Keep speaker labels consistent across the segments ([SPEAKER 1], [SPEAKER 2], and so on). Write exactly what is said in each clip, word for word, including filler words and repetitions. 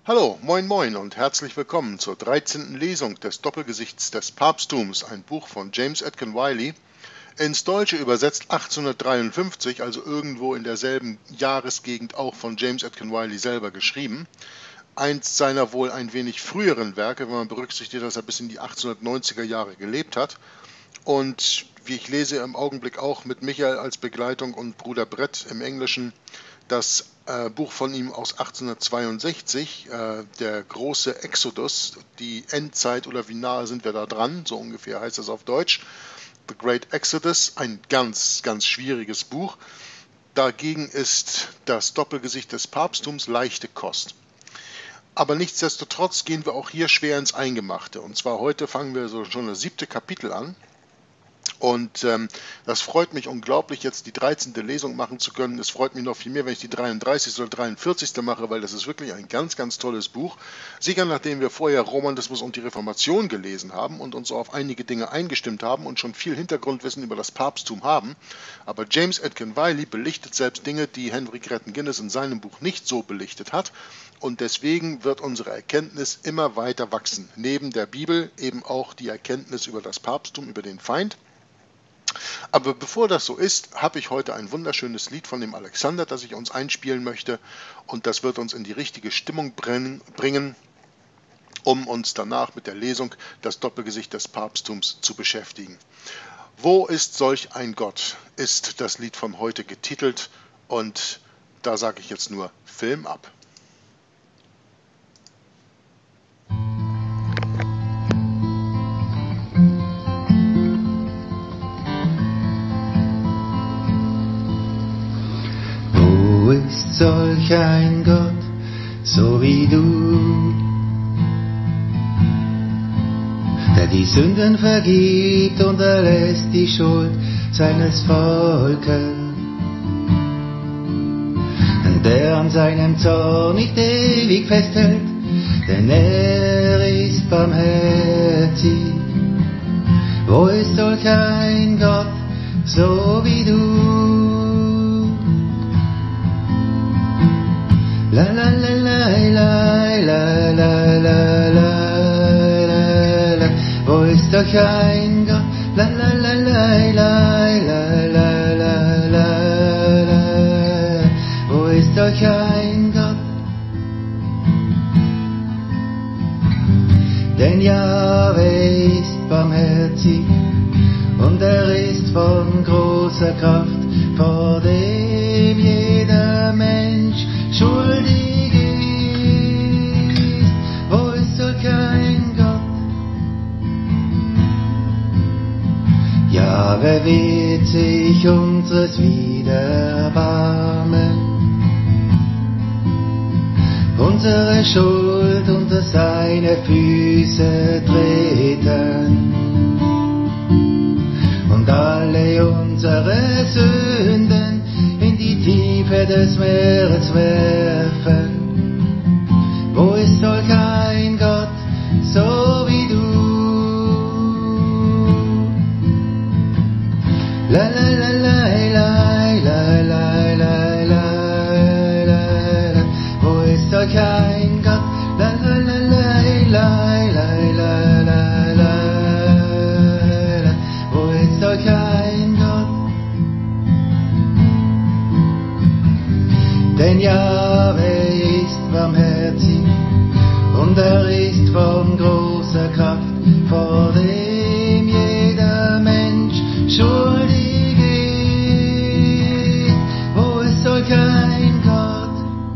[SPEAKER 1] Hallo, moin moin und herzlich willkommen zur dreizehnten Lesung des Doppelgesichts des Papsttums, ein Buch von James Atkin Wiley, ins Deutsche übersetzt achtzehnhundertdreiundfünfzig, also irgendwo in derselben Jahresgegend auch von James Atkin Wiley selber geschrieben. Eins seiner wohl ein wenig früheren Werke, wenn man berücksichtigt, dass er bis in die achtzehnhundertneunziger Jahre gelebt hat. Und wie ich lese, im Augenblick auch mit Michael als Begleitung und Bruder Brett im Englischen das äh, Buch von ihm aus achtzehnhundertzweiundsechzig, äh, der große Exodus, die Endzeit oder wie nahe sind wir da dran, so ungefähr heißt das auf Deutsch. The Great Exodus, ein ganz, ganz schwieriges Buch. Dagegen ist das Doppelgesicht des Papsttums leichte Kost. Aber nichtsdestotrotz gehen wir auch hier schwer ins Eingemachte. Und zwar heute fangen wir so schon das siebte Kapitel an. Und ähm, das freut mich unglaublich, jetzt die dreizehnte Lesung machen zu können. Es freut mich noch viel mehr, wenn ich die dreiunddreißigste oder dreiundvierzigste mache, weil das ist wirklich ein ganz, ganz tolles Buch. Sicher, nachdem wir vorher Romanismus und die Reformation gelesen haben und uns auf einige Dinge eingestimmt haben und schon viel Hintergrundwissen über das Papsttum haben. Aber James Atkin Wiley belichtet selbst Dinge, die Henry Creighton Guinness in seinem Buch nicht so belichtet hat. Und deswegen wird unsere Erkenntnis immer weiter wachsen. Neben der Bibel eben auch die Erkenntnis über das Papsttum, über den Feind. Aber bevor das so ist, habe ich heute ein wunderschönes Lied von dem Alexander, das ich uns einspielen möchte. Und das wird uns in die richtige Stimmung bringen, um uns danach mit der Lesung das Doppelgesicht des Papsttums zu beschäftigen. Wo ist solch ein Gott, ist das Lied von heute getitelt. Und da sage ich jetzt nur Film ab.
[SPEAKER 2] Solch ein Gott, so wie du, der die Sünden vergibt und erlässt die Schuld seines Volkes, der an seinem Zorn nicht ewig festhält, denn er ist barmherzig. Wo ist solch ein Gott, so wie du? La la la la la la la la la la. Wo ist doch ein Gott? La la la la la la la la la la. Wo ist doch ein Gott? Denn Jahwe ist barmherzig und er ist von großer Kraft, vor dem jeder Mensch schuldig ist. Wo ist solch ein Gott? Ja, wer wird sich unseres wiederbarmen? Unsere Schuld unter seine Füße treten und alle unsere Sünden in die Tiefe des Meeres werfen. Wo ist solch ein Gott, so wie du? La la la la la la la la la la. Wo ist solch ein Gott? La la la la la la la la la. Wo ist solch ein Gott? Denn Jahwe ist barmherzig und er ist von großer Kraft, vor dem jeder Mensch schuldig ist. Wo ist solch ein Gott?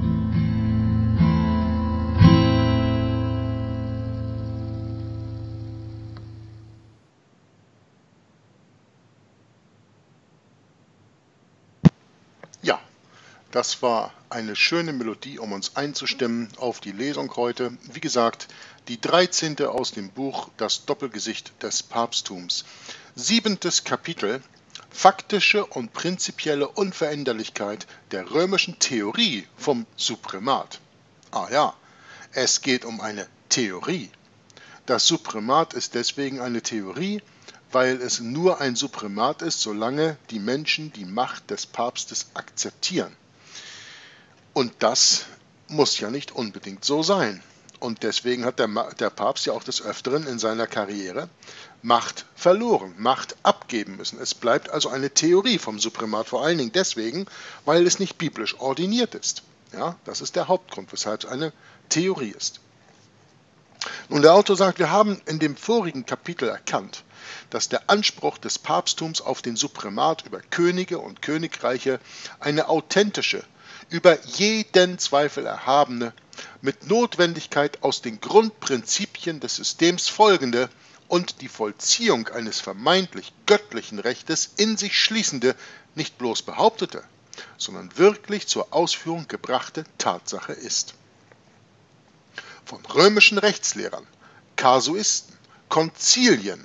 [SPEAKER 1] Ja. Das war eine schöne Melodie, um uns einzustimmen auf die Lesung heute. Wie gesagt, die dreizehnte aus dem Buch Das Doppelgesicht des Papsttums. Siebentes Kapitel: Faktische und prinzipielle Unveränderlichkeit der römischen Theorie vom Supremat. Ah ja, es geht um eine Theorie. Das Supremat ist deswegen eine Theorie, weil es nur ein Supremat ist, solange die Menschen die Macht des Papstes akzeptieren. Und das muss ja nicht unbedingt so sein. Und deswegen hat der, der Papst ja auch des Öfteren in seiner Karriere Macht verloren, Macht abgeben müssen. Es bleibt also eine Theorie vom Supremat, vor allen Dingen deswegen, weil es nicht biblisch ordiniert ist. Ja, das ist der Hauptgrund, weshalb es eine Theorie ist. Nun, der Autor sagt, wir haben in dem vorigen Kapitel erkannt, dass der Anspruch des Papsttums auf den Supremat über Könige und Königreiche eine authentische, über jeden Zweifel erhabene, mit Notwendigkeit aus den Grundprinzipien des Systems folgende und die Vollziehung eines vermeintlich göttlichen Rechtes in sich schließende, nicht bloß behauptete, sondern wirklich zur Ausführung gebrachte Tatsache ist. Von römischen Rechtslehrern, Kasuisten, Konzilien,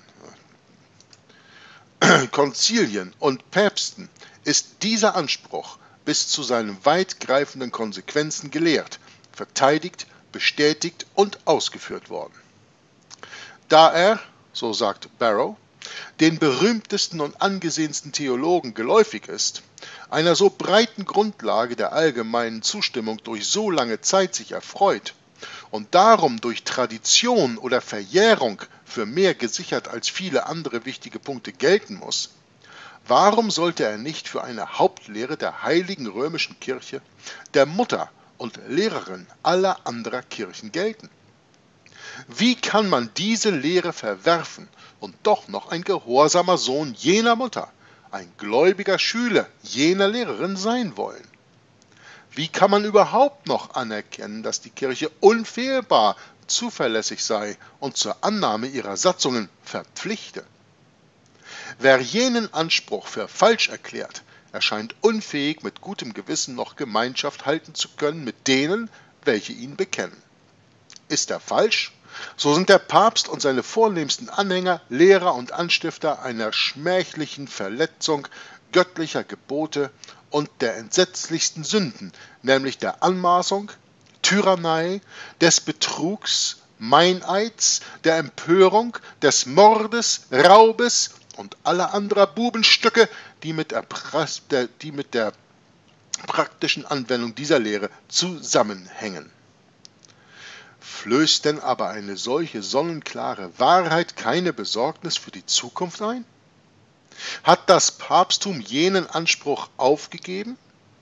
[SPEAKER 1] Konzilien und Päpsten ist dieser Anspruch bis zu seinen weitgreifenden Konsequenzen gelehrt, verteidigt, bestätigt und ausgeführt worden. Da er, so sagt Barrow, den berühmtesten und angesehensten Theologen geläufig ist, einer so breiten Grundlage der allgemeinen Zustimmung durch so lange Zeit sich erfreut und darum durch Tradition oder Verjährung für mehr gesichert als viele andere wichtige Punkte gelten muss, warum sollte er nicht für eine Hauptlehre der heiligen römischen Kirche, der Mutter und Lehrerin aller anderer Kirchen gelten? Wie kann man diese Lehre verwerfen und doch noch ein gehorsamer Sohn jener Mutter, ein gläubiger Schüler jener Lehrerin sein wollen? Wie kann man überhaupt noch anerkennen, dass die Kirche unfehlbar zuverlässig sei und zur Annahme ihrer Satzungen verpflichte? Wer jenen Anspruch für falsch erklärt, erscheint unfähig, mit gutem Gewissen noch Gemeinschaft halten zu können mit denen, welche ihn bekennen. Ist er falsch, so sind der Papst und seine vornehmsten Anhänger, Lehrer und Anstifter einer schmählichen Verletzung göttlicher Gebote und der entsetzlichsten Sünden, nämlich der Anmaßung, Tyrannei, des Betrugs, Meineids, der Empörung, des Mordes, Raubes und aller anderer Bubenstücke, die mit der, der, die mit der praktischen Anwendung dieser Lehre zusammenhängen. Flößt denn aber eine solche sonnenklare Wahrheit keine Besorgnis für die Zukunft ein? Hat das Papsttum jenen Anspruch aufgegeben?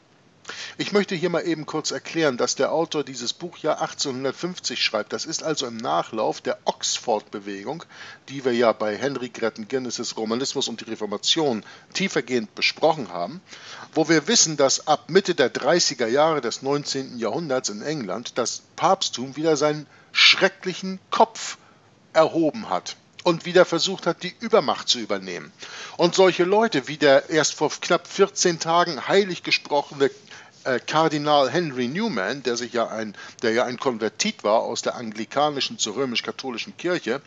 [SPEAKER 1] Ich möchte hier mal eben kurz erklären, dass der Autor dieses Buch ja achtzehnhundertfünfzig schreibt. Das ist also im Nachlauf der Oxford-Bewegung, die wir ja bei Henry Grattan Guinness' Romanismus und die Reformation tiefergehend besprochen haben, wo wir wissen, dass ab Mitte der dreißiger Jahre des neunzehnten Jahrhunderts in England das Papsttum wieder seinen schrecklichen Kopf erhoben hat und wieder versucht hat, die Übermacht zu übernehmen. Und solche Leute wie der erst vor knapp vierzehn Tagen heilig gesprochene äh, Kardinal Henry Newman, der, sich ja ein, der ja ein Konvertit war aus der anglikanischen zur römisch-katholischen Kirche,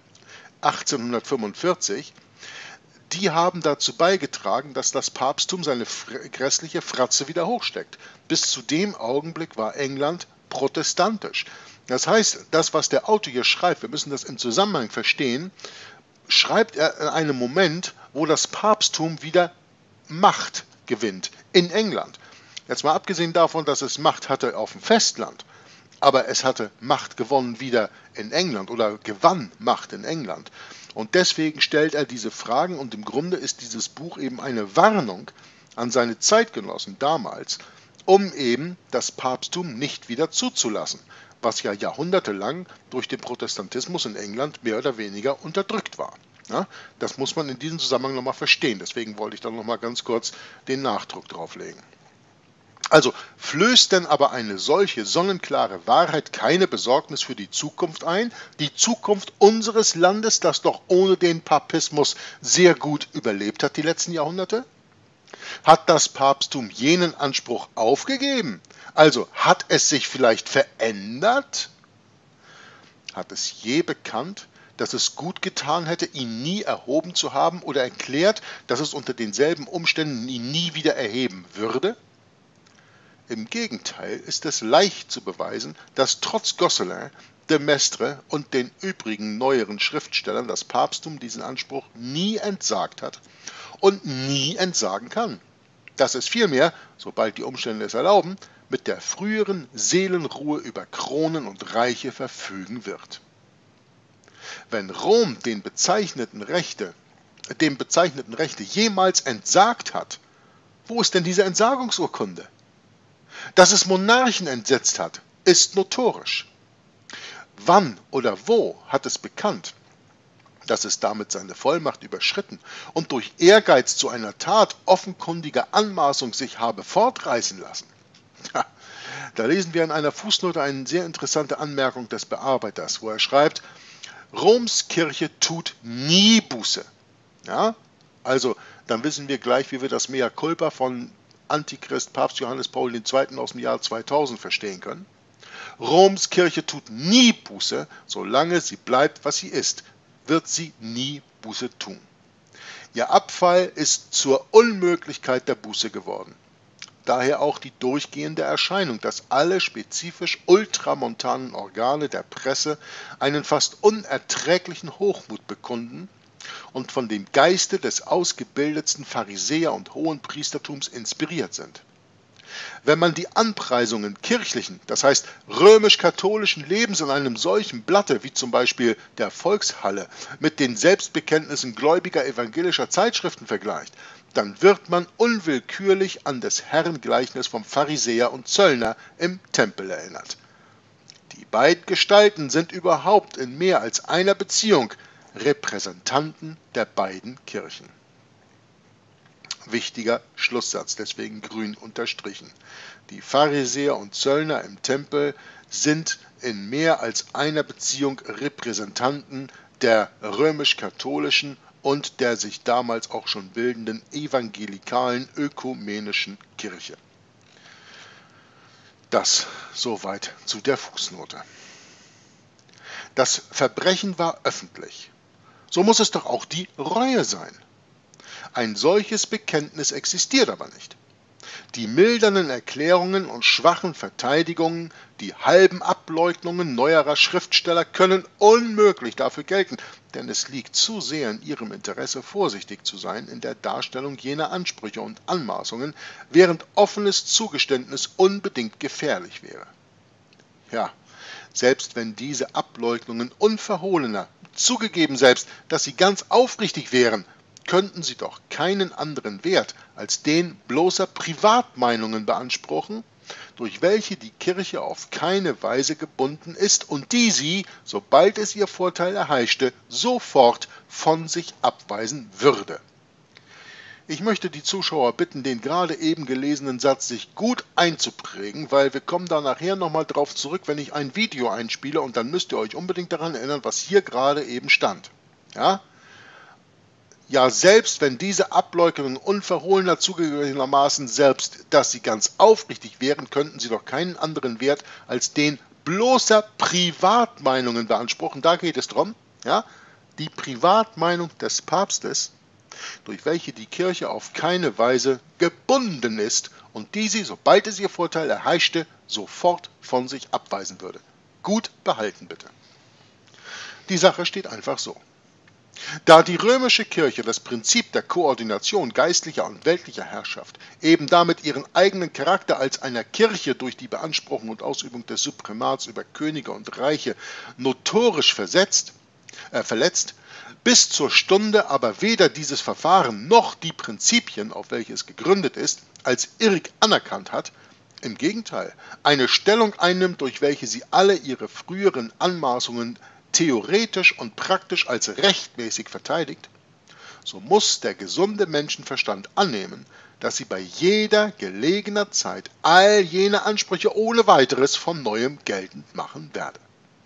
[SPEAKER 1] achtzehnhundertfünfundvierzig, die haben dazu beigetragen, dass das Papsttum seine grässliche Fratze wieder hochsteckt. Bis zu dem Augenblick war England protestantisch. Das heißt, das, was der Autor hier schreibt, wir müssen das im Zusammenhang verstehen, schreibt er in einem Moment, wo das Papsttum wieder Macht gewinnt in England. Jetzt mal abgesehen davon, dass es Macht hatte auf dem Festland, aber es hatte Macht gewonnen wieder in England oder gewann Macht in England. Und deswegen stellt er diese Fragen und im Grunde ist dieses Buch eben eine Warnung an seine Zeitgenossen damals, um eben das Papsttum nicht wieder zuzulassen, was ja jahrhundertelang durch den Protestantismus in England mehr oder weniger unterdrückt war. Ja, das muss man in diesem Zusammenhang nochmal verstehen, deswegen wollte ich da nochmal ganz kurz den Nachdruck drauf legen. Also, flößt denn aber eine solche sonnenklare Wahrheit keine Besorgnis für die Zukunft ein? Die Zukunft unseres Landes, das doch ohne den Papismus sehr gut überlebt hat die letzten Jahrhunderte? Hat das Papsttum jenen Anspruch aufgegeben? Also, hat es sich vielleicht verändert? Hat es je bekannt, dass es gut getan hätte, ihn nie erhoben zu haben oder erklärt, dass es unter denselben Umständen ihn nie wieder erheben würde? Im Gegenteil ist es leicht zu beweisen, dass trotz Gosselin, de Maistre und den übrigen neueren Schriftstellern das Papsttum diesen Anspruch nie entsagt hat und nie entsagen kann. dass es vielmehr, sobald die Umstände es erlauben, mit der früheren Seelenruhe über Kronen und Reiche verfügen wird. Wenn Rom den bezeichneten Rechte, dem bezeichneten Rechte jemals entsagt hat, wo ist denn diese Entsagungsurkunde? Dass es Monarchen entsetzt hat, ist notorisch. Wann oder wo hat es bekannt, dass es damit seine Vollmacht überschritten und durch Ehrgeiz zu einer Tat offenkundiger Anmaßung sich habe fortreißen lassen? Ja, da lesen wir in einer Fußnote eine sehr interessante Anmerkung des Bearbeiters, wo er schreibt, Roms Kirche tut nie Buße. Ja, also dann wissen wir gleich, wie wir das Mea Culpa von Antichrist Papst Johannes Paul der Zweite aus dem Jahr zweitausend verstehen können. Roms Kirche tut nie Buße, solange sie bleibt, was sie ist, wird sie nie Buße tun. Ihr Abfall ist zur Unmöglichkeit der Buße geworden. Daher auch die durchgehende Erscheinung, dass alle spezifisch ultramontanen Organe der Presse einen fast unerträglichen Hochmut bekunden und von dem Geiste des ausgebildetsten Pharisäer- und Hohenpriestertums inspiriert sind. Wenn man die Anpreisungen kirchlichen, das heißt römisch-katholischen Lebens in einem solchen Blatte, wie zum Beispiel der Volkshalle, mit den Selbstbekenntnissen gläubiger evangelischer Zeitschriften vergleicht, dann wird man unwillkürlich an des Herrn Gleichnis vom Pharisäer und Zöllner im Tempel erinnert. Die beiden Gestalten sind überhaupt in mehr als einer Beziehung Repräsentanten der beiden Kirchen. Wichtiger Schlusssatz, deswegen grün unterstrichen. Die Pharisäer und Zöllner im Tempel sind in mehr als einer Beziehung Repräsentanten der römisch-katholischen und der sich damals auch schon bildenden evangelikalen ökumenischen Kirche. Das soweit zu der Fußnote. Das Verbrechen war öffentlich. So muss es doch auch die Reue sein. Ein solches Bekenntnis existiert aber nicht. Die mildernden Erklärungen und schwachen Verteidigungen, die halben Ableugnungen neuerer Schriftsteller können unmöglich dafür gelten, denn es liegt zu sehr in ihrem Interesse, vorsichtig zu sein in der Darstellung jener Ansprüche und Anmaßungen, während offenes Zugeständnis unbedingt gefährlich wäre. Ja, selbst wenn diese Ableugnungen unverhohlener, zugegeben selbst, dass sie ganz aufrichtig wären, könnten sie doch keinen anderen Wert als den bloßer Privatmeinungen beanspruchen, durch welche die Kirche auf keine Weise gebunden ist und die sie, sobald es ihr Vorteil erheischte, sofort von sich abweisen würde. Ich möchte die Zuschauer bitten, den gerade eben gelesenen Satz sich gut einzuprägen, weil wir kommen da nachher nochmal drauf zurück, wenn ich ein Video einspiele, und dann müsst ihr euch unbedingt daran erinnern, was hier gerade eben stand. Ja? Ja, selbst wenn diese Ableugnungen unverhohlener zugegebenermaßen, selbst dass sie ganz aufrichtig wären, könnten sie doch keinen anderen Wert als den bloßer Privatmeinungen beanspruchen. Da geht es drum, ja, die Privatmeinung des Papstes, durch welche die Kirche auf keine Weise gebunden ist und die sie, sobald es ihr Vorteil erheischte, sofort von sich abweisen würde. Gut behalten bitte. Die Sache steht einfach so. Da die römische Kirche das Prinzip der Koordination geistlicher und weltlicher Herrschaft eben damit ihren eigenen Charakter als einer Kirche durch die Beanspruchung und Ausübung des Supremats über Könige und Reiche notorisch versetzt, äh, verletzt, bis zur Stunde aber weder dieses Verfahren noch die Prinzipien, auf welche es gegründet ist, als irrig anerkannt hat, im Gegenteil, eine Stellung einnimmt, durch welche sie alle ihre früheren Anmaßungen theoretisch und praktisch als rechtmäßig verteidigt, so muss der gesunde Menschenverstand annehmen, dass sie bei jeder gelegener Zeit all jene Ansprüche ohne weiteres von neuem geltend machen werde.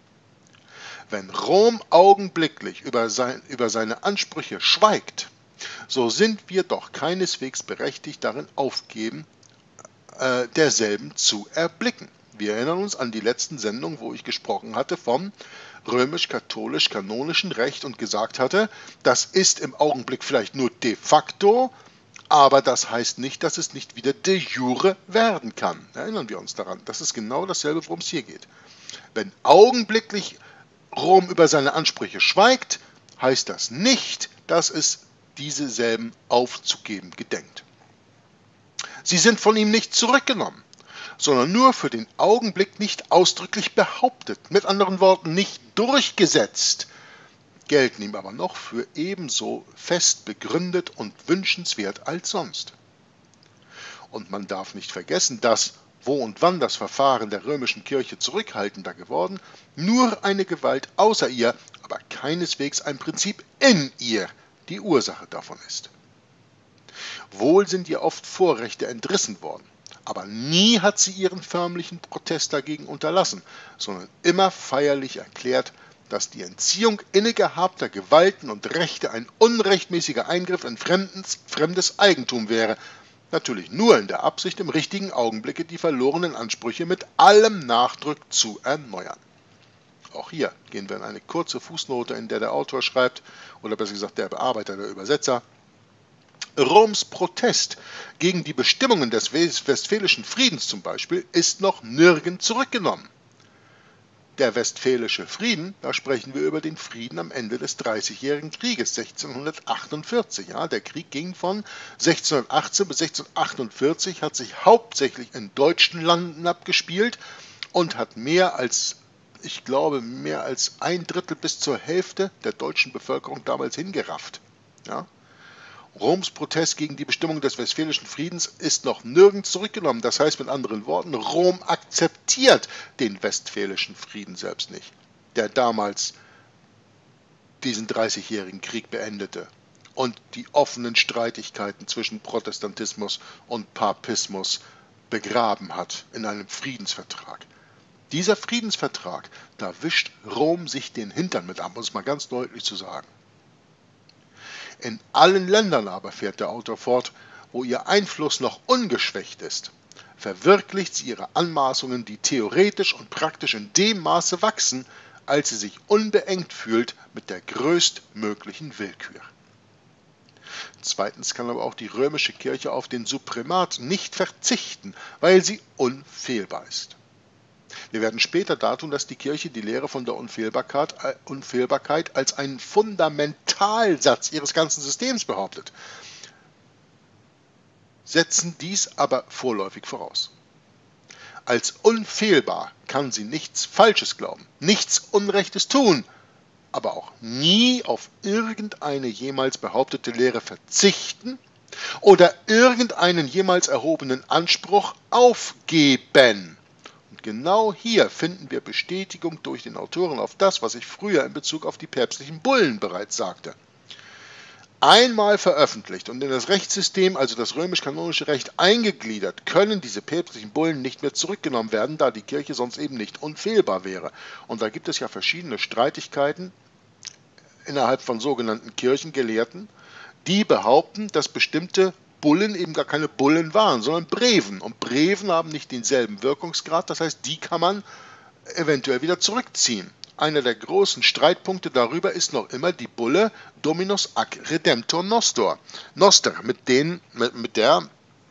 [SPEAKER 1] Wenn Rom augenblicklich über, sein, über seine Ansprüche schweigt, so sind wir doch keineswegs berechtigt, darin aufgeben, äh, derselben zu erblicken. Wir erinnern uns an die letzten Sendung, wo ich gesprochen hatte vom römisch-katholisch-kanonischen Recht und gesagt hatte, das ist im Augenblick vielleicht nur de facto, aber das heißt nicht, dass es nicht wieder de jure werden kann. Erinnern wir uns daran. Das ist genau dasselbe, worum es hier geht. Wenn augenblicklich Rom über seine Ansprüche schweigt, heißt das nicht, dass es diese selben aufzugeben gedenkt. Sie sind von ihm nicht zurückgenommen, sondern nur für den Augenblick nicht ausdrücklich behauptet, mit anderen Worten nicht durchgesetzt, gelten ihm aber noch für ebenso fest begründet und wünschenswert als sonst. Und man darf nicht vergessen, dass, wo und wann das Verfahren der römischen Kirche zurückhaltender geworden, nur eine Gewalt außer ihr, aber keineswegs ein Prinzip in ihr die Ursache davon ist. Wohl sind ihr oft Vorrechte entrissen worden, aber nie hat sie ihren förmlichen Protest dagegen unterlassen, sondern immer feierlich erklärt, dass die Entziehung innegehabter Gewalten und Rechte ein unrechtmäßiger Eingriff in fremdes, fremdes Eigentum wäre, natürlich nur in der Absicht, im richtigen Augenblicke die verlorenen Ansprüche mit allem Nachdruck zu erneuern. Auch hier gehen wir in eine kurze Fußnote, in der der Autor schreibt, oder besser gesagt der Bearbeiter, der Übersetzer: Roms Protest gegen die Bestimmungen des Westfälischen Friedens zum Beispiel ist noch nirgend zurückgenommen. Der Westfälische Frieden, da sprechen wir über den Frieden am Ende des Dreißigjährigen Krieges sechzehnhundertachtundvierzig. Ja, der Krieg ging von sechzehnhundertachtzehn bis sechzehnhundertachtundvierzig, hat sich hauptsächlich in deutschen Landen abgespielt und hat mehr als, ich glaube, mehr als ein Drittel bis zur Hälfte der deutschen Bevölkerung damals hingerafft. Ja. Roms Protest gegen die Bestimmung des Westfälischen Friedens ist noch nirgends zurückgenommen. Das heißt mit anderen Worten, Rom akzeptiert den Westfälischen Frieden selbst nicht, der damals diesen dreißigjährigen Krieg beendete und die offenen Streitigkeiten zwischen Protestantismus und Papismus begraben hat in einem Friedensvertrag. Dieser Friedensvertrag, da wischt Rom sich den Hintern mit ab, um es mal ganz deutlich zu sagen. In allen Ländern aber, fährt der Autor fort, wo ihr Einfluss noch ungeschwächt ist, verwirklicht sie ihre Anmaßungen, die theoretisch und praktisch in dem Maße wachsen, als sie sich unbeengt fühlt mit der größtmöglichen Willkür. Zweitens kann aber auch die römische Kirche auf den Supremat nicht verzichten, weil sie unfehlbar ist. Wir werden später dartun, dass die Kirche die Lehre von der Unfehlbarkeit, äh, Unfehlbarkeit als einen Fundamentalsatz ihres ganzen Systems behauptet, setzen dies aber vorläufig voraus. Als unfehlbar kann sie nichts Falsches glauben, nichts Unrechtes tun, aber auch nie auf irgendeine jemals behauptete Lehre verzichten oder irgendeinen jemals erhobenen Anspruch aufgeben. Genau hier finden wir Bestätigung durch den Autoren auf das, was ich früher in Bezug auf die päpstlichen Bullen bereits sagte. Einmal veröffentlicht und in das Rechtssystem, also das römisch-kanonische Recht, eingegliedert, können diese päpstlichen Bullen nicht mehr zurückgenommen werden, da die Kirche sonst eben nicht unfehlbar wäre. Und da gibt es ja verschiedene Streitigkeiten innerhalb von sogenannten Kirchengelehrten, die behaupten, dass bestimmte Bullen eben gar keine Bullen waren, sondern Breven. Und Breven haben nicht denselben Wirkungsgrad, das heißt, die kann man eventuell wieder zurückziehen. Einer der großen Streitpunkte darüber ist noch immer die Bulle Dominus ac Redemptor Noster, Noster mit, den, mit, mit der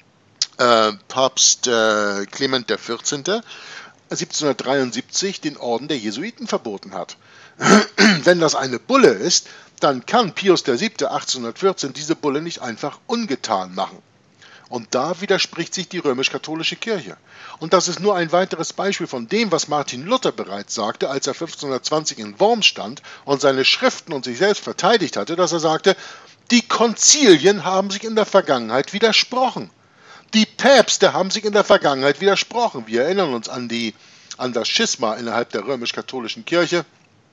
[SPEAKER 1] äh, Papst äh, Clement der vierzehnte. siebzehnhundertdreiundsiebzig den Orden der Jesuiten verboten hat. Wenn das eine Bulle ist, dann kann Pius der siebte achtzehnhundertvierzehn diese Bulle nicht einfach ungetan machen. Und da widerspricht sich die römisch-katholische Kirche. Und das ist nur ein weiteres Beispiel von dem, was Martin Luther bereits sagte, als er fünfzehnhundertzwanzig in Worms stand und seine Schriften und sich selbst verteidigt hatte, dass er sagte, die Konzilien haben sich in der Vergangenheit widersprochen. Die Päpste haben sich in der Vergangenheit widersprochen. Wir erinnern uns an, die, an das Schisma innerhalb der römisch-katholischen Kirche,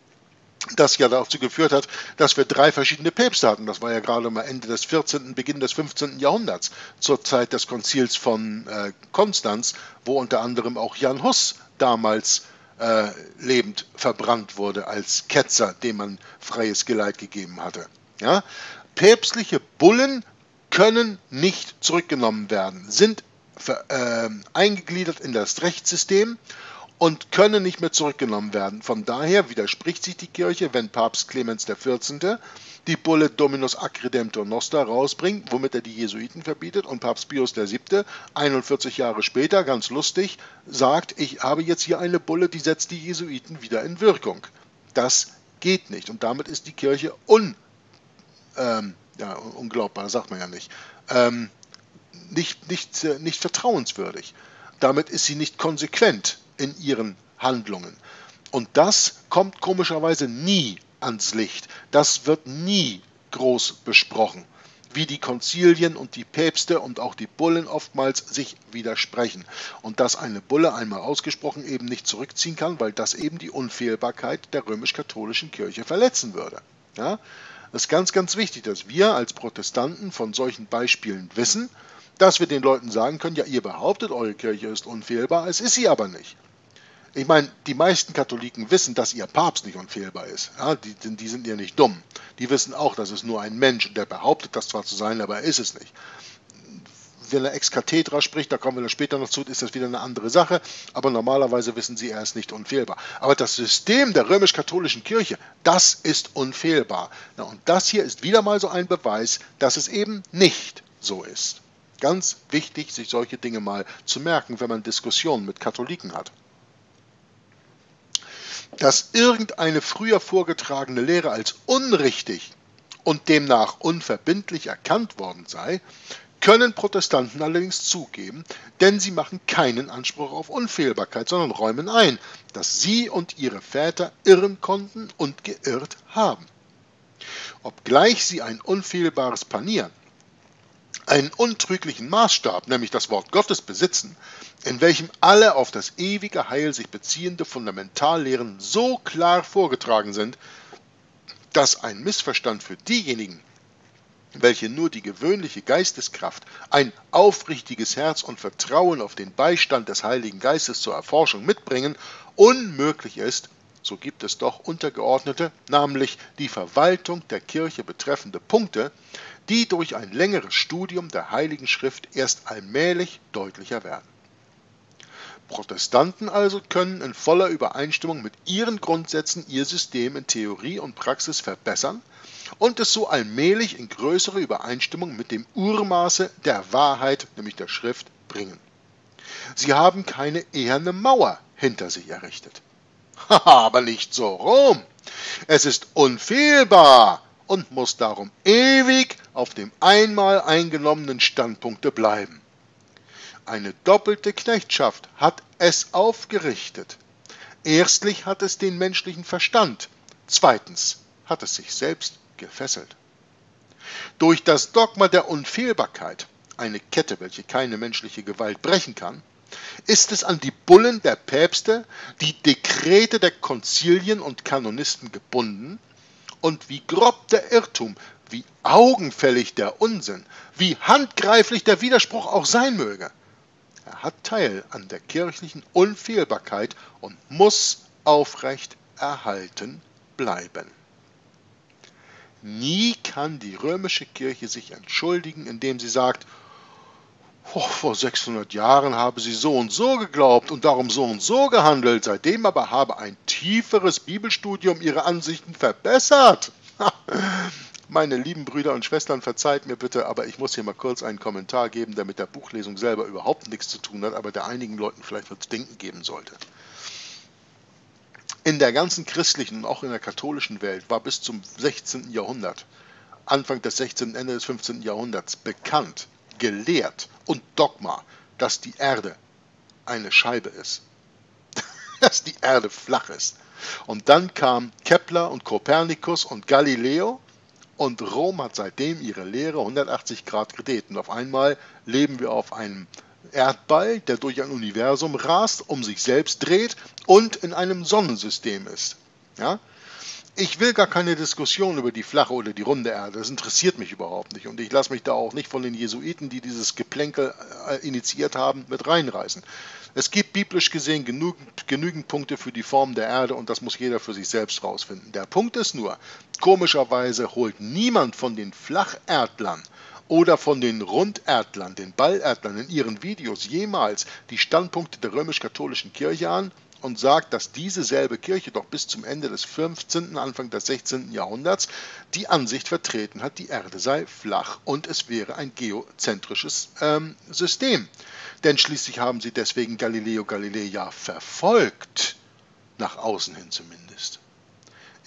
[SPEAKER 1] das ja dazu geführt hat, dass wir drei verschiedene Päpste hatten. Das war ja gerade mal Ende des vierzehnten, Beginn des fünfzehnten Jahrhunderts, zur Zeit des Konzils von äh, Konstanz, wo unter anderem auch Jan Hus damals äh, lebend verbrannt wurde als Ketzer, dem man freies Geleit gegeben hatte. Ja? Päpstliche Bullen können nicht zurückgenommen werden, sind für, äh, eingegliedert in das Rechtssystem und können nicht mehr zurückgenommen werden. Von daher widerspricht sich die Kirche, wenn Papst Clemens der vierzehnte die Bulle Dominus ac Redemptor Noster rausbringt, womit er die Jesuiten verbietet, und Papst Pius der siebte einundvierzig Jahre später, ganz lustig, sagt, ich habe jetzt hier eine Bulle, die setzt die Jesuiten wieder in Wirkung. Das geht nicht. Und damit ist die Kirche un, ähm, ja, unglaubbar, das sagt man ja nicht, ähm, nicht, nicht, nicht vertrauenswürdig. Damit ist sie nicht konsequent in ihren Handlungen. Und das kommt komischerweise nie ans Licht. Das wird nie groß besprochen, wie die Konzilien und die Päpste und auch die Bullen oftmals sich widersprechen. Und dass eine Bulle einmal ausgesprochen eben nicht zurückziehen kann, weil das eben die Unfehlbarkeit der römisch-katholischen Kirche verletzen würde. Ja? Das ist ganz, ganz wichtig, dass wir als Protestanten von solchen Beispielen wissen, dass wir den Leuten sagen können, ja, ihr behauptet, eure Kirche ist unfehlbar, es ist sie aber nicht. Ich meine, die meisten Katholiken wissen, dass ihr Papst nicht unfehlbar ist. Ja, die, die sind ja nicht dumm. Die wissen auch, dass es nur ein Mensch, der behauptet, das zwar zu sein, aber er ist es nicht. Wenn er ex cathedra spricht, da kommen wir dann später noch zu, ist das wieder eine andere Sache. Aber normalerweise wissen sie, er ist nicht unfehlbar. Aber das System der römisch-katholischen Kirche, das ist unfehlbar. Na, und das hier ist wieder mal so ein Beweis, dass es eben nicht so ist. Ganz wichtig, sich solche Dinge mal zu merken, wenn man Diskussionen mit Katholiken hat. Dass irgendeine früher vorgetragene Lehre als unrichtig und demnach unverbindlich erkannt worden sei, können Protestanten allerdings zugeben, denn sie machen keinen Anspruch auf Unfehlbarkeit, sondern räumen ein, dass sie und ihre Väter irren konnten und geirrt haben. Obgleich sie ein unfehlbares Panier, einen untrüglichen Maßstab, nämlich das Wort Gottes, besitzen, in welchem alle auf das ewige Heil sich beziehende Fundamentallehren so klar vorgetragen sind, dass ein Missverstand für diejenigen, welche nur die gewöhnliche Geisteskraft, ein aufrichtiges Herz und Vertrauen auf den Beistand des Heiligen Geistes zur Erforschung mitbringen, unmöglich ist, so gibt es doch untergeordnete, namlich die Verwaltung der Kirche betreffende Punkte, die durch ein längeres Studium der Heiligen Schrift erst allmählich deutlicher werden. Protestanten also können in voller Übereinstimmung mit ihren Grundsätzen ihr System in Theorie und Praxis verbessern und es so allmählich in größere Übereinstimmung mit dem Urmaße der Wahrheit, nämlich der Schrift, bringen. Sie haben keine eherne Mauer hinter sich errichtet. Aber nicht so rum. Es ist unfehlbar und muss darum ewig auf dem einmal eingenommenen Standpunkte bleiben. Eine doppelte Knechtschaft hat es aufgerichtet. Erstlich hat es den menschlichen Verstand, zweitens hat es sich selbst gefesselt. Durch das Dogma der Unfehlbarkeit, eine Kette, welche keine menschliche Gewalt brechen kann, ist es an die Bullen der Päpste, die Dekrete der Konzilien und Kanonisten gebunden, und wie grob der Irrtum, wie augenfällig der Unsinn, wie handgreiflich der Widerspruch auch sein möge, er hat Teil an der kirchlichen Unfehlbarkeit und muss aufrecht erhalten bleiben. Nie kann die römische Kirche sich entschuldigen, indem sie sagt, oh, vor sechshundert Jahren habe sie so und so geglaubt und darum so und so gehandelt, seitdem aber habe ein tieferes Bibelstudium ihre Ansichten verbessert. Meine lieben Brüder und Schwestern, verzeiht mir bitte, aber ich muss hier mal kurz einen Kommentar geben, der mit der Buchlesung selber überhaupt nichts zu tun hat, aber der einigen Leuten vielleicht was zu denken geben sollte. In der ganzen christlichen und auch in der katholischen Welt war bis zum sechzehnten Jahrhundert, Anfang des sechzehnten, Ende des fünfzehnten Jahrhunderts bekannt, gelehrt und Dogma, dass die Erde eine Scheibe ist, dass die Erde flach ist. Und dann kam Kepler und Kopernikus und Galileo und Rom hat seitdem ihre Lehre hundertachtzig Grad gedreht. Und auf einmal leben wir auf einem Erdball, der durch ein Universum rast, um sich selbst dreht und in einem Sonnensystem ist. Ja? Ich will gar keine Diskussion über die flache oder die runde Erde, das interessiert mich überhaupt nicht. Und ich lasse mich da auch nicht von den Jesuiten, die dieses Geplänkel äh, initiiert haben, mit reinreißen. Es gibt biblisch gesehen genügend, genügend Punkte für die Form der Erde und das muss jeder für sich selbst rausfinden. Der Punkt ist nur, komischerweise holt niemand von den Flacherdlern oder von den Runderdlern, den Ballerdlern in ihren Videos jemals die Standpunkte der römisch-katholischen Kirche an und sagt, dass diese selbe Kirche doch bis zum Ende des fünfzehnten, Anfang des sechzehnten Jahrhunderts die Ansicht vertreten hat, die Erde sei flach und es wäre ein geozentrisches ähm, System. Denn schließlich haben sie deswegen Galileo Galilei ja verfolgt, nach außen hin zumindest. Ich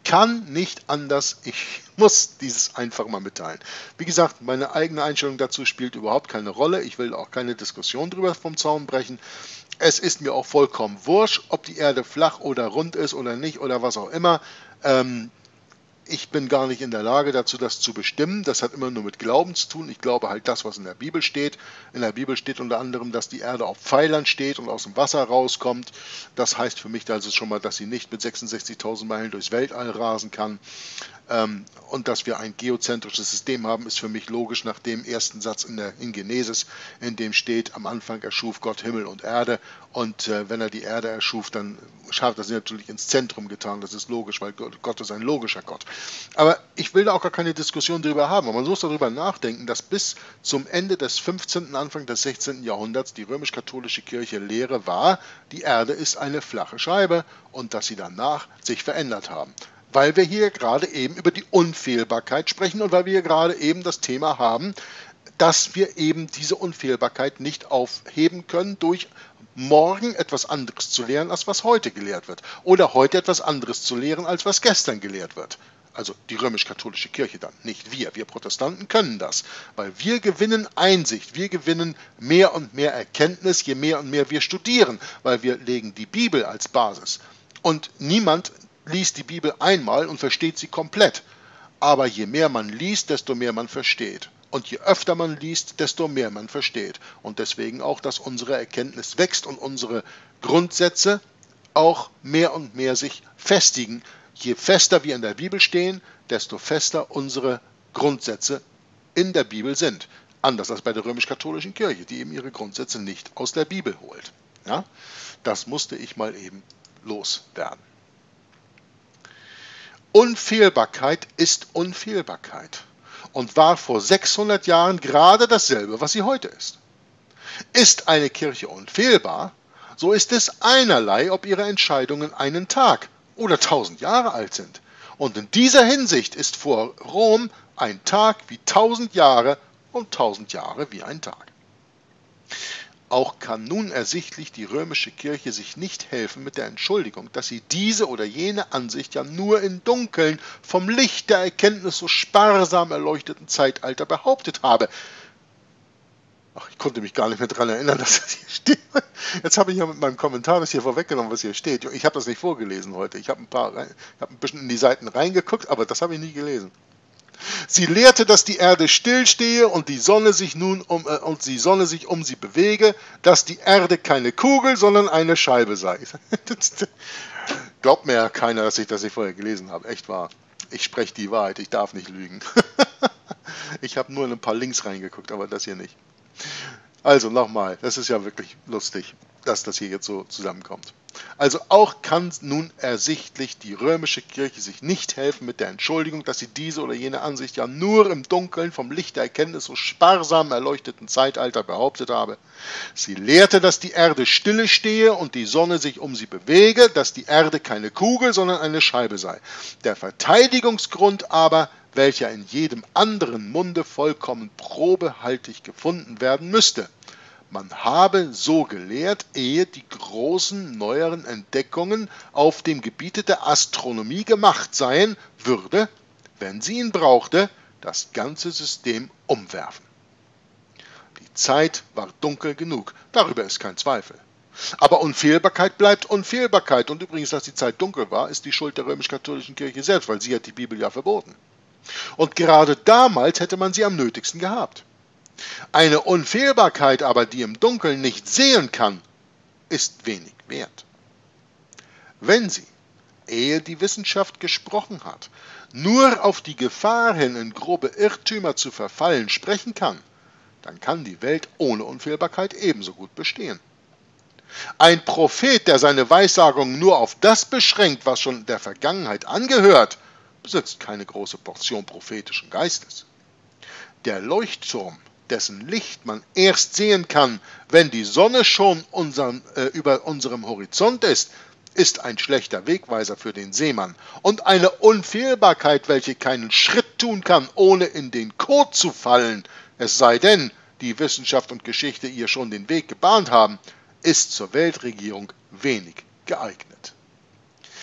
[SPEAKER 1] kann nicht anders, ich muss dieses einfach mal mitteilen. Wie gesagt, meine eigene Einstellung dazu spielt überhaupt keine Rolle. Ich will auch keine Diskussion drüber vom Zaun brechen. Es ist mir auch vollkommen wurscht, ob die Erde flach oder rund ist oder nicht oder was auch immer. Ähm, Ich bin gar nicht in der Lage dazu, das zu bestimmen. Das hat immer nur mit Glauben zu tun. Ich glaube halt das, was in der Bibel steht. In der Bibel steht unter anderem, dass die Erde auf Pfeilern steht und aus dem Wasser rauskommt. Das heißt für mich also schon mal, dass sie nicht mit sechsundsechzigtausend Meilen durchs Weltall rasen kann. Ähm, und dass wir ein geozentrisches System haben, ist für mich logisch nach dem ersten Satz in der in Genesis, in dem steht, am Anfang erschuf Gott Himmel und Erde. Und äh, wenn er die Erde erschuf, dann hat er sie natürlich ins Zentrum getan. Das ist logisch, weil Gott, Gott ist ein logischer Gott. Aber ich will da auch gar keine Diskussion darüber haben. Aber man muss darüber nachdenken, dass bis zum Ende des fünfzehnten, Anfang des sechzehnten Jahrhunderts die römisch-katholische Kirche Lehre war, die Erde ist eine flache Scheibe und dass sie danach sich verändert haben. Weil wir hier gerade eben über die Unfehlbarkeit sprechen und weil wir hier gerade eben das Thema haben, dass wir eben diese Unfehlbarkeit nicht aufheben können durch morgen etwas anderes zu lehren, als was heute gelehrt wird. Oder heute etwas anderes zu lehren, als was gestern gelehrt wird. Also die römisch-katholische Kirche dann, nicht wir. Wir Protestanten können das, weil wir gewinnen Einsicht, wir gewinnen mehr und mehr Erkenntnis, je mehr und mehr wir studieren, weil wir legen die Bibel als Basis. Und niemand liest die Bibel einmal und versteht sie komplett. Aber je mehr man liest, desto mehr man versteht. Und je öfter man liest, desto mehr man versteht. Und deswegen auch, dass unsere Erkenntnis wächst und unsere Grundsätze auch mehr und mehr sich festigen. Je fester wir in der Bibel stehen, desto fester unsere Grundsätze in der Bibel sind. Anders als bei der römisch-katholischen Kirche, die eben ihre Grundsätze nicht aus der Bibel holt. Ja? Das musste ich mal eben loswerden. Unfehlbarkeit ist Unfehlbarkeit und war vor sechshundert Jahren gerade dasselbe, was sie heute ist. Ist eine Kirche unfehlbar, so ist es einerlei, ob ihre Entscheidungen einen Tag oder tausend Jahre alt sind. Und in dieser Hinsicht ist vor Rom ein Tag wie tausend Jahre und tausend Jahre wie ein Tag. Auch kann nun ersichtlich die römische Kirche sich nicht helfen mit der Entschuldigung, dass sie diese oder jene Ansicht ja nur im Dunkeln vom Licht der Erkenntnis so sparsam erleuchteten Zeitalter behauptet habe. Ach, ich konnte mich gar nicht mehr daran erinnern, dass das hier steht. Jetzt habe ich ja mit meinem Kommentar das hier vorweggenommen, was hier steht. Ich habe das nicht vorgelesen heute. Ich habe ein paar, ich habe ein bisschen in die Seiten reingeguckt, aber das habe ich nie gelesen. Sie lehrte, dass die Erde stillstehe und die Sonne sich nun um äh, und die Sonne sich um sie bewege, dass die Erde keine Kugel, sondern eine Scheibe sei. Glaubt mir ja keiner, dass ich das nicht vorher gelesen habe. Echt wahr. Ich spreche die Wahrheit, ich darf nicht lügen. Ich habe nur in ein paar Links reingeguckt, aber das hier nicht. Also nochmal, das ist ja wirklich lustig, dass das hier jetzt so zusammenkommt. Also auch kann nun ersichtlich die römische Kirche sich nicht helfen mit der Entschuldigung, dass sie diese oder jene Ansicht ja nur im Dunkeln vom Licht der Erkenntnis so sparsam erleuchteten Zeitalter behauptet habe. Sie lehrte, dass die Erde stille stehe und die Sonne sich um sie bewege, dass die Erde keine Kugel, sondern eine Scheibe sei. Der Verteidigungsgrund aber, welcher in jedem anderen Munde vollkommen probehaltig gefunden werden müsste. Man habe so gelehrt, ehe die großen neueren Entdeckungen auf dem Gebiete der Astronomie gemacht seien, würde, wenn sie ihn brauchte, das ganze System umwerfen. Die Zeit war dunkel genug, darüber ist kein Zweifel. Aber Unfehlbarkeit bleibt Unfehlbarkeit. Und übrigens, dass die Zeit dunkel war, ist die Schuld der römisch-katholischen Kirche selbst, weil sie hat die Bibel ja verboten. Und gerade damals hätte man sie am nötigsten gehabt. Eine Unfehlbarkeit aber, die im Dunkeln nicht sehen kann, ist wenig wert. Wenn sie, ehe die Wissenschaft gesprochen hat, nur auf die Gefahr hin, in grobe Irrtümer zu verfallen, sprechen kann, dann kann die Welt ohne Unfehlbarkeit ebenso gut bestehen. Ein Prophet, der seine Weissagung nur auf das beschränkt, was schon der Vergangenheit angehört, besitzt keine große Portion prophetischen Geistes. Der Leuchtturm, dessen Licht man erst sehen kann, wenn die Sonne schon unseren, äh, über unserem Horizont ist, ist ein schlechter Wegweiser für den Seemann und eine Unfehlbarkeit, welche keinen Schritt tun kann, ohne in den Kot zu fallen, es sei denn, die Wissenschaft und Geschichte ihr schon den Weg gebahnt haben, ist zur Weltregierung wenig geeignet.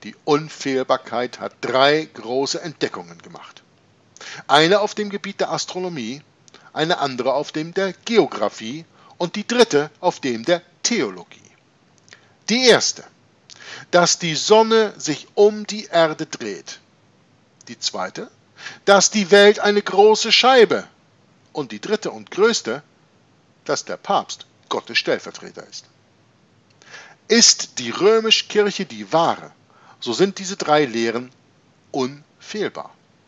[SPEAKER 1] Die Unfehlbarkeit hat drei große Entdeckungen gemacht. Eine auf dem Gebiet der Astronomie, eine andere auf dem der Geographie und die dritte auf dem der Theologie. Die erste, dass die Sonne sich um die Erde dreht. Die zweite, dass die Welt eine große Scheibe. Und die dritte und größte, dass der Papst Gottes Stellvertreter ist. Ist die römische Kirche die wahre, so sind diese drei Lehren unfehlbar.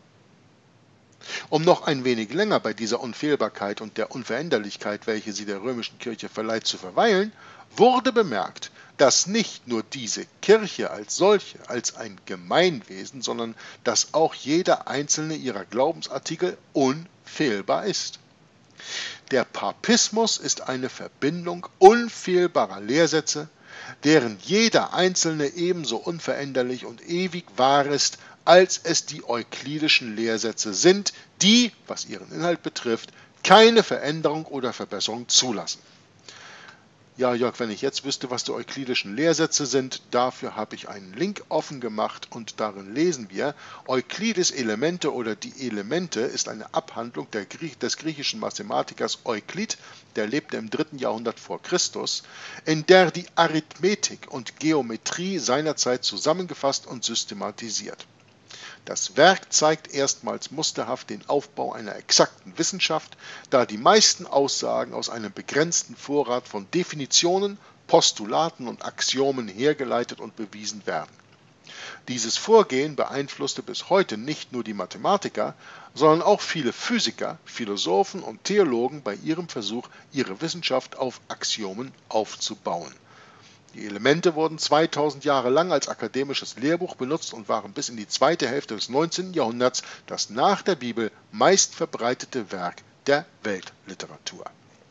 [SPEAKER 1] Um noch ein wenig länger bei dieser Unfehlbarkeit und der Unveränderlichkeit, welche sie der römischen Kirche verleiht, zu verweilen, wurde bemerkt, dass nicht nur diese Kirche als solche, als ein Gemeinwesen, sondern dass auch jeder einzelne ihrer Glaubensartikel unfehlbar ist. Der Papismus ist eine Verbindung unfehlbarer Lehrsätze, deren jeder einzelne ebenso unveränderlich und ewig wahr ist, als es die euklidischen Lehrsätze sind, die, was ihren Inhalt betrifft, keine Veränderung oder Verbesserung zulassen. Ja, Jörg, wenn ich jetzt wüsste, was die euklidischen Lehrsätze sind, dafür habe ich einen Link offen gemacht und darin lesen wir, Euklides Elemente oder die Elemente ist eine Abhandlung der Griech, des griechischen Mathematikers Euklid, der lebte im dritten Jahrhundert vor Christus, in der die Arithmetik und Geometrie seinerzeit zusammengefasst und systematisiert. Das Werk zeigt erstmals musterhaft den Aufbau einer exakten Wissenschaft, da die meisten Aussagen aus einem begrenzten Vorrat von Definitionen, Postulaten und Axiomen hergeleitet und bewiesen werden. Dieses Vorgehen beeinflusste bis heute nicht nur die Mathematiker, sondern auch viele Physiker, Philosophen und Theologen bei ihrem Versuch, ihre Wissenschaft auf Axiomen aufzubauen. Die Elemente wurden zweitausend Jahre lang als akademisches Lehrbuch benutzt und waren bis in die zweite Hälfte des neunzehnten Jahrhunderts das nach der Bibel meistverbreitete Werk der Weltliteratur.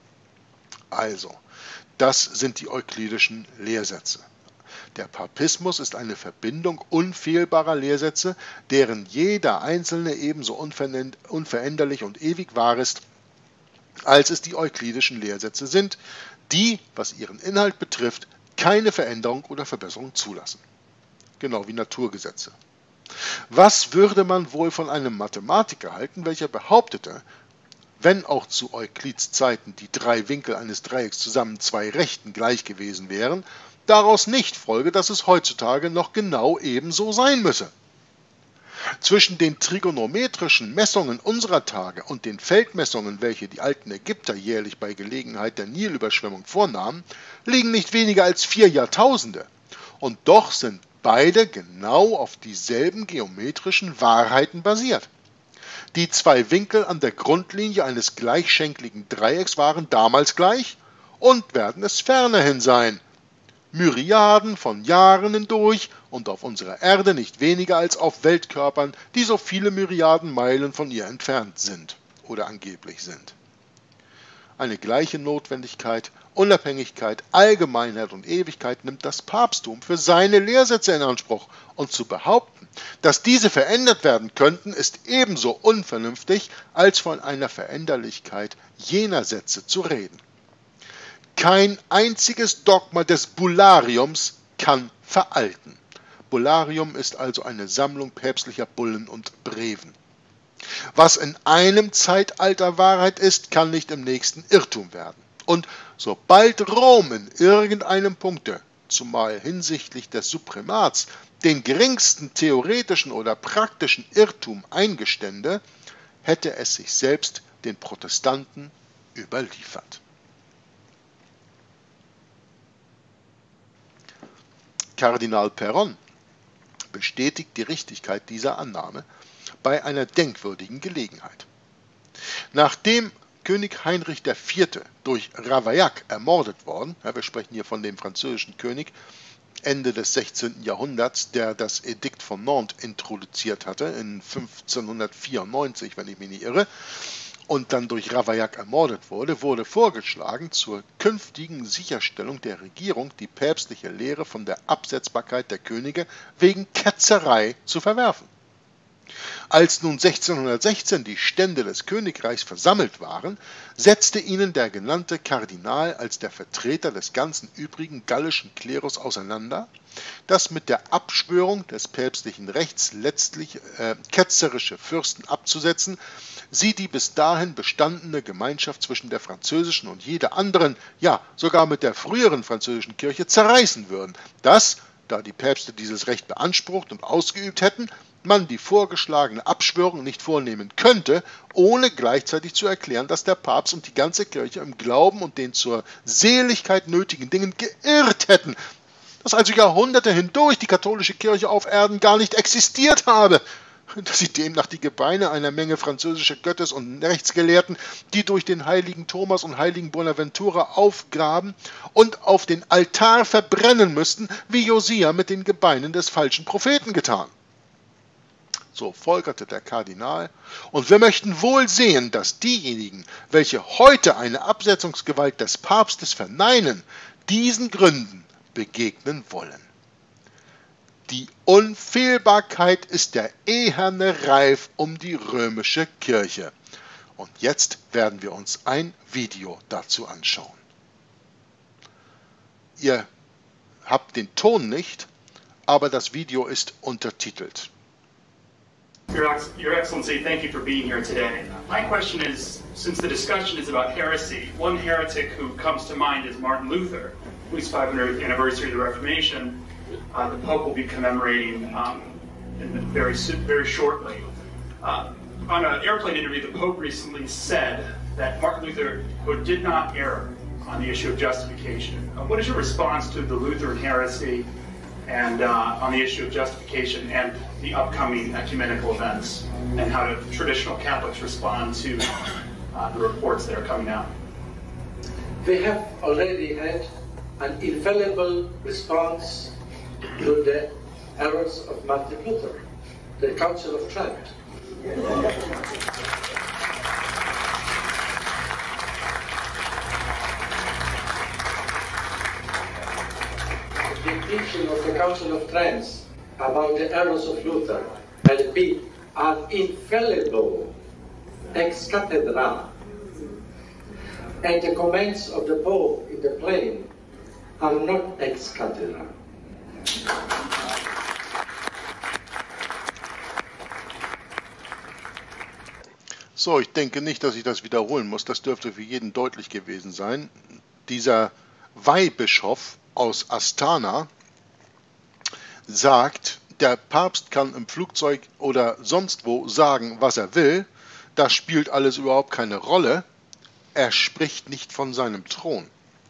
[SPEAKER 1] Also, das sind die euklidischen Lehrsätze. Der Papismus ist eine Verbindung unfehlbarer Lehrsätze, deren jeder einzelne ebenso unveränderlich und ewig wahr ist, als es die euklidischen Lehrsätze sind, die, was ihren Inhalt betrifft, keine Veränderung oder Verbesserung zulassen. Genau wie Naturgesetze. Was würde man wohl von einem Mathematiker halten, welcher behauptete, wenn auch zu Euklids Zeiten die drei Winkel eines Dreiecks zusammen zwei Rechten gleich gewesen wären, daraus nicht folge, dass es heutzutage noch genau ebenso sein müsse? Zwischen den trigonometrischen Messungen unserer Tage und den Feldmessungen, welche die alten Ägypter jährlich bei Gelegenheit der Nilüberschwemmung vornahmen, liegen nicht weniger als vier Jahrtausende. Und doch sind beide genau auf dieselben geometrischen Wahrheiten basiert. Die zwei Winkel an der Grundlinie eines gleichschenkligen Dreiecks waren damals gleich und werden es fernerhin sein. Myriaden von Jahren hindurch und auf unserer Erde nicht weniger als auf Weltkörpern, die so viele Myriaden Meilen von ihr entfernt sind oder angeblich sind. Eine gleiche Notwendigkeit, Unabhängigkeit, Allgemeinheit und Ewigkeit nimmt das Papsttum für seine Lehrsätze in Anspruch, und zu behaupten, dass diese verändert werden könnten, ist ebenso unvernünftig, als von einer Veränderlichkeit jener Sätze zu reden. Kein einziges Dogma des Bullariums kann veralten. Bullarium ist also eine Sammlung päpstlicher Bullen und Breven. Was in einem Zeitalter Wahrheit ist, kann nicht im nächsten Irrtum werden. Und sobald Rom in irgendeinem Punkte, zumal hinsichtlich des Supremats, den geringsten theoretischen oder praktischen Irrtum eingestände, hätte es sich selbst den Protestanten überliefert. Kardinal Perron bestätigt die Richtigkeit dieser Annahme bei einer denkwürdigen Gelegenheit. Nachdem König Heinrich der Vierte durch Ravaillac ermordet worden, ja, wir sprechen hier von dem französischen König, Ende des sechzehnten Jahrhunderts, der das Edikt von Nantes introduziert hatte, in fünfzehnhundertvierundneunzig, wenn ich mich nicht irre, und dann durch Ravaillac ermordet wurde, wurde vorgeschlagen, zur künftigen Sicherstellung der Regierung die päpstliche Lehre von der Absetzbarkeit der Könige wegen Ketzerei zu verwerfen. Als nun sechzehnhundertsechzehn die Stände des Königreichs versammelt waren, setzte ihnen der genannte Kardinal als der Vertreter des ganzen übrigen gallischen Klerus auseinander, dass mit der Abschwörung des päpstlichen Rechts letztlich äh, ketzerische Fürsten abzusetzen, sie die bis dahin bestandene Gemeinschaft zwischen der französischen und jeder anderen, ja sogar mit der früheren französischen Kirche zerreißen würden, dass, da die Päpste dieses Recht beansprucht und ausgeübt hätten, man die vorgeschlagene Abschwörung nicht vornehmen könnte, ohne gleichzeitig zu erklären, dass der Papst und die ganze Kirche im Glauben und den zur Seligkeit nötigen Dingen geirrt hätten, dass also Jahrhunderte hindurch die katholische Kirche auf Erden gar nicht existiert habe, dass sie demnach die Gebeine einer Menge französischer Gottes- und Rechtsgelehrten, die durch den heiligen Thomas und heiligen Bonaventura aufgraben und auf den Altar verbrennen müssten, wie Josia mit den Gebeinen des falschen Propheten getan. So folgerte der Kardinal, und wir möchten wohl sehen, dass diejenigen, welche heute eine Absetzungsgewalt des Papstes verneinen, diesen Gründen begegnen wollen. Die Unfehlbarkeit ist der eherne Reif um die römische Kirche. Und jetzt werden wir uns ein Video dazu anschauen. Ihr habt den Ton nicht, aber das Video ist untertitelt.
[SPEAKER 3] Your, Ex Your Excellency, thank you for being here today. My question is, since the discussion is about heresy, one heretic who comes to mind is Martin Luther, whose five hundredth anniversary of the Reformation uh, the Pope will be commemorating um, in the very, very shortly. Uh, on an airplane interview, the Pope recently said that Martin Luther did not err on the issue of justification. Uh, what is your response to the Lutheran heresy and uh, on the issue of justification and the upcoming ecumenical events, and how do traditional Catholics respond to uh, the reports that are coming out?
[SPEAKER 4] We have already had an infallible response to the errors of Martin Luther, the Council of Trent. The teaching of the Council of Trent about the errors of Luther has been an infallible ex cathedra, and the comments of the Pope in the plane are not ex cathedra.
[SPEAKER 1] So, ich denke nicht, dass ich das wiederholen muss. Das dürfte für jeden deutlich gewesen sein. Dieser Weihbischof aus Astana sagt, der Papst kann im Flugzeug oder sonst wo sagen, was er will. Das spielt alles überhaupt keine Rolle. Er spricht nicht von seinem Thron.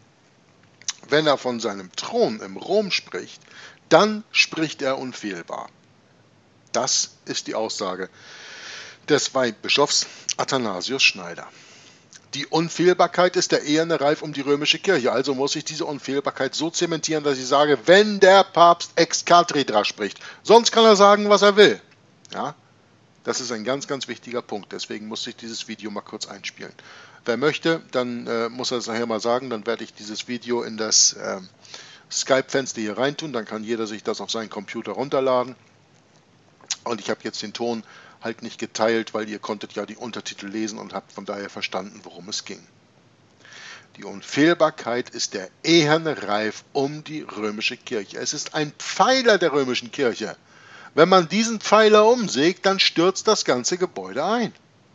[SPEAKER 1] Wenn er von seinem Thron im Rom spricht, dann spricht er unfehlbar. Das ist die Aussage des Weihbischofs Athanasius Schneider. Die Unfehlbarkeit ist der eherne Reif um die römische Kirche. Also muss ich diese Unfehlbarkeit so zementieren, dass ich sage, wenn der Papst ex cathedra spricht, sonst kann er sagen, was er will. Ja, das ist ein ganz, ganz wichtiger Punkt. Deswegen musste ich dieses Video mal kurz einspielen. Wer möchte, dann äh, muss er es nachher mal sagen. Dann werde ich dieses Video in das äh, Skype-Fenster hier reintun. Dann kann jeder sich das auf seinen Computer runterladen. Und ich habe jetzt den Ton halt nicht geteilt, weil ihr konntet ja die Untertitel lesen und habt von daher verstanden, worum es ging. Die Unfehlbarkeit ist der eherne Reif um die römische Kirche. Es ist ein Pfeiler der römischen Kirche. Wenn man diesen Pfeiler umsägt, dann stürzt das ganze Gebäude ein.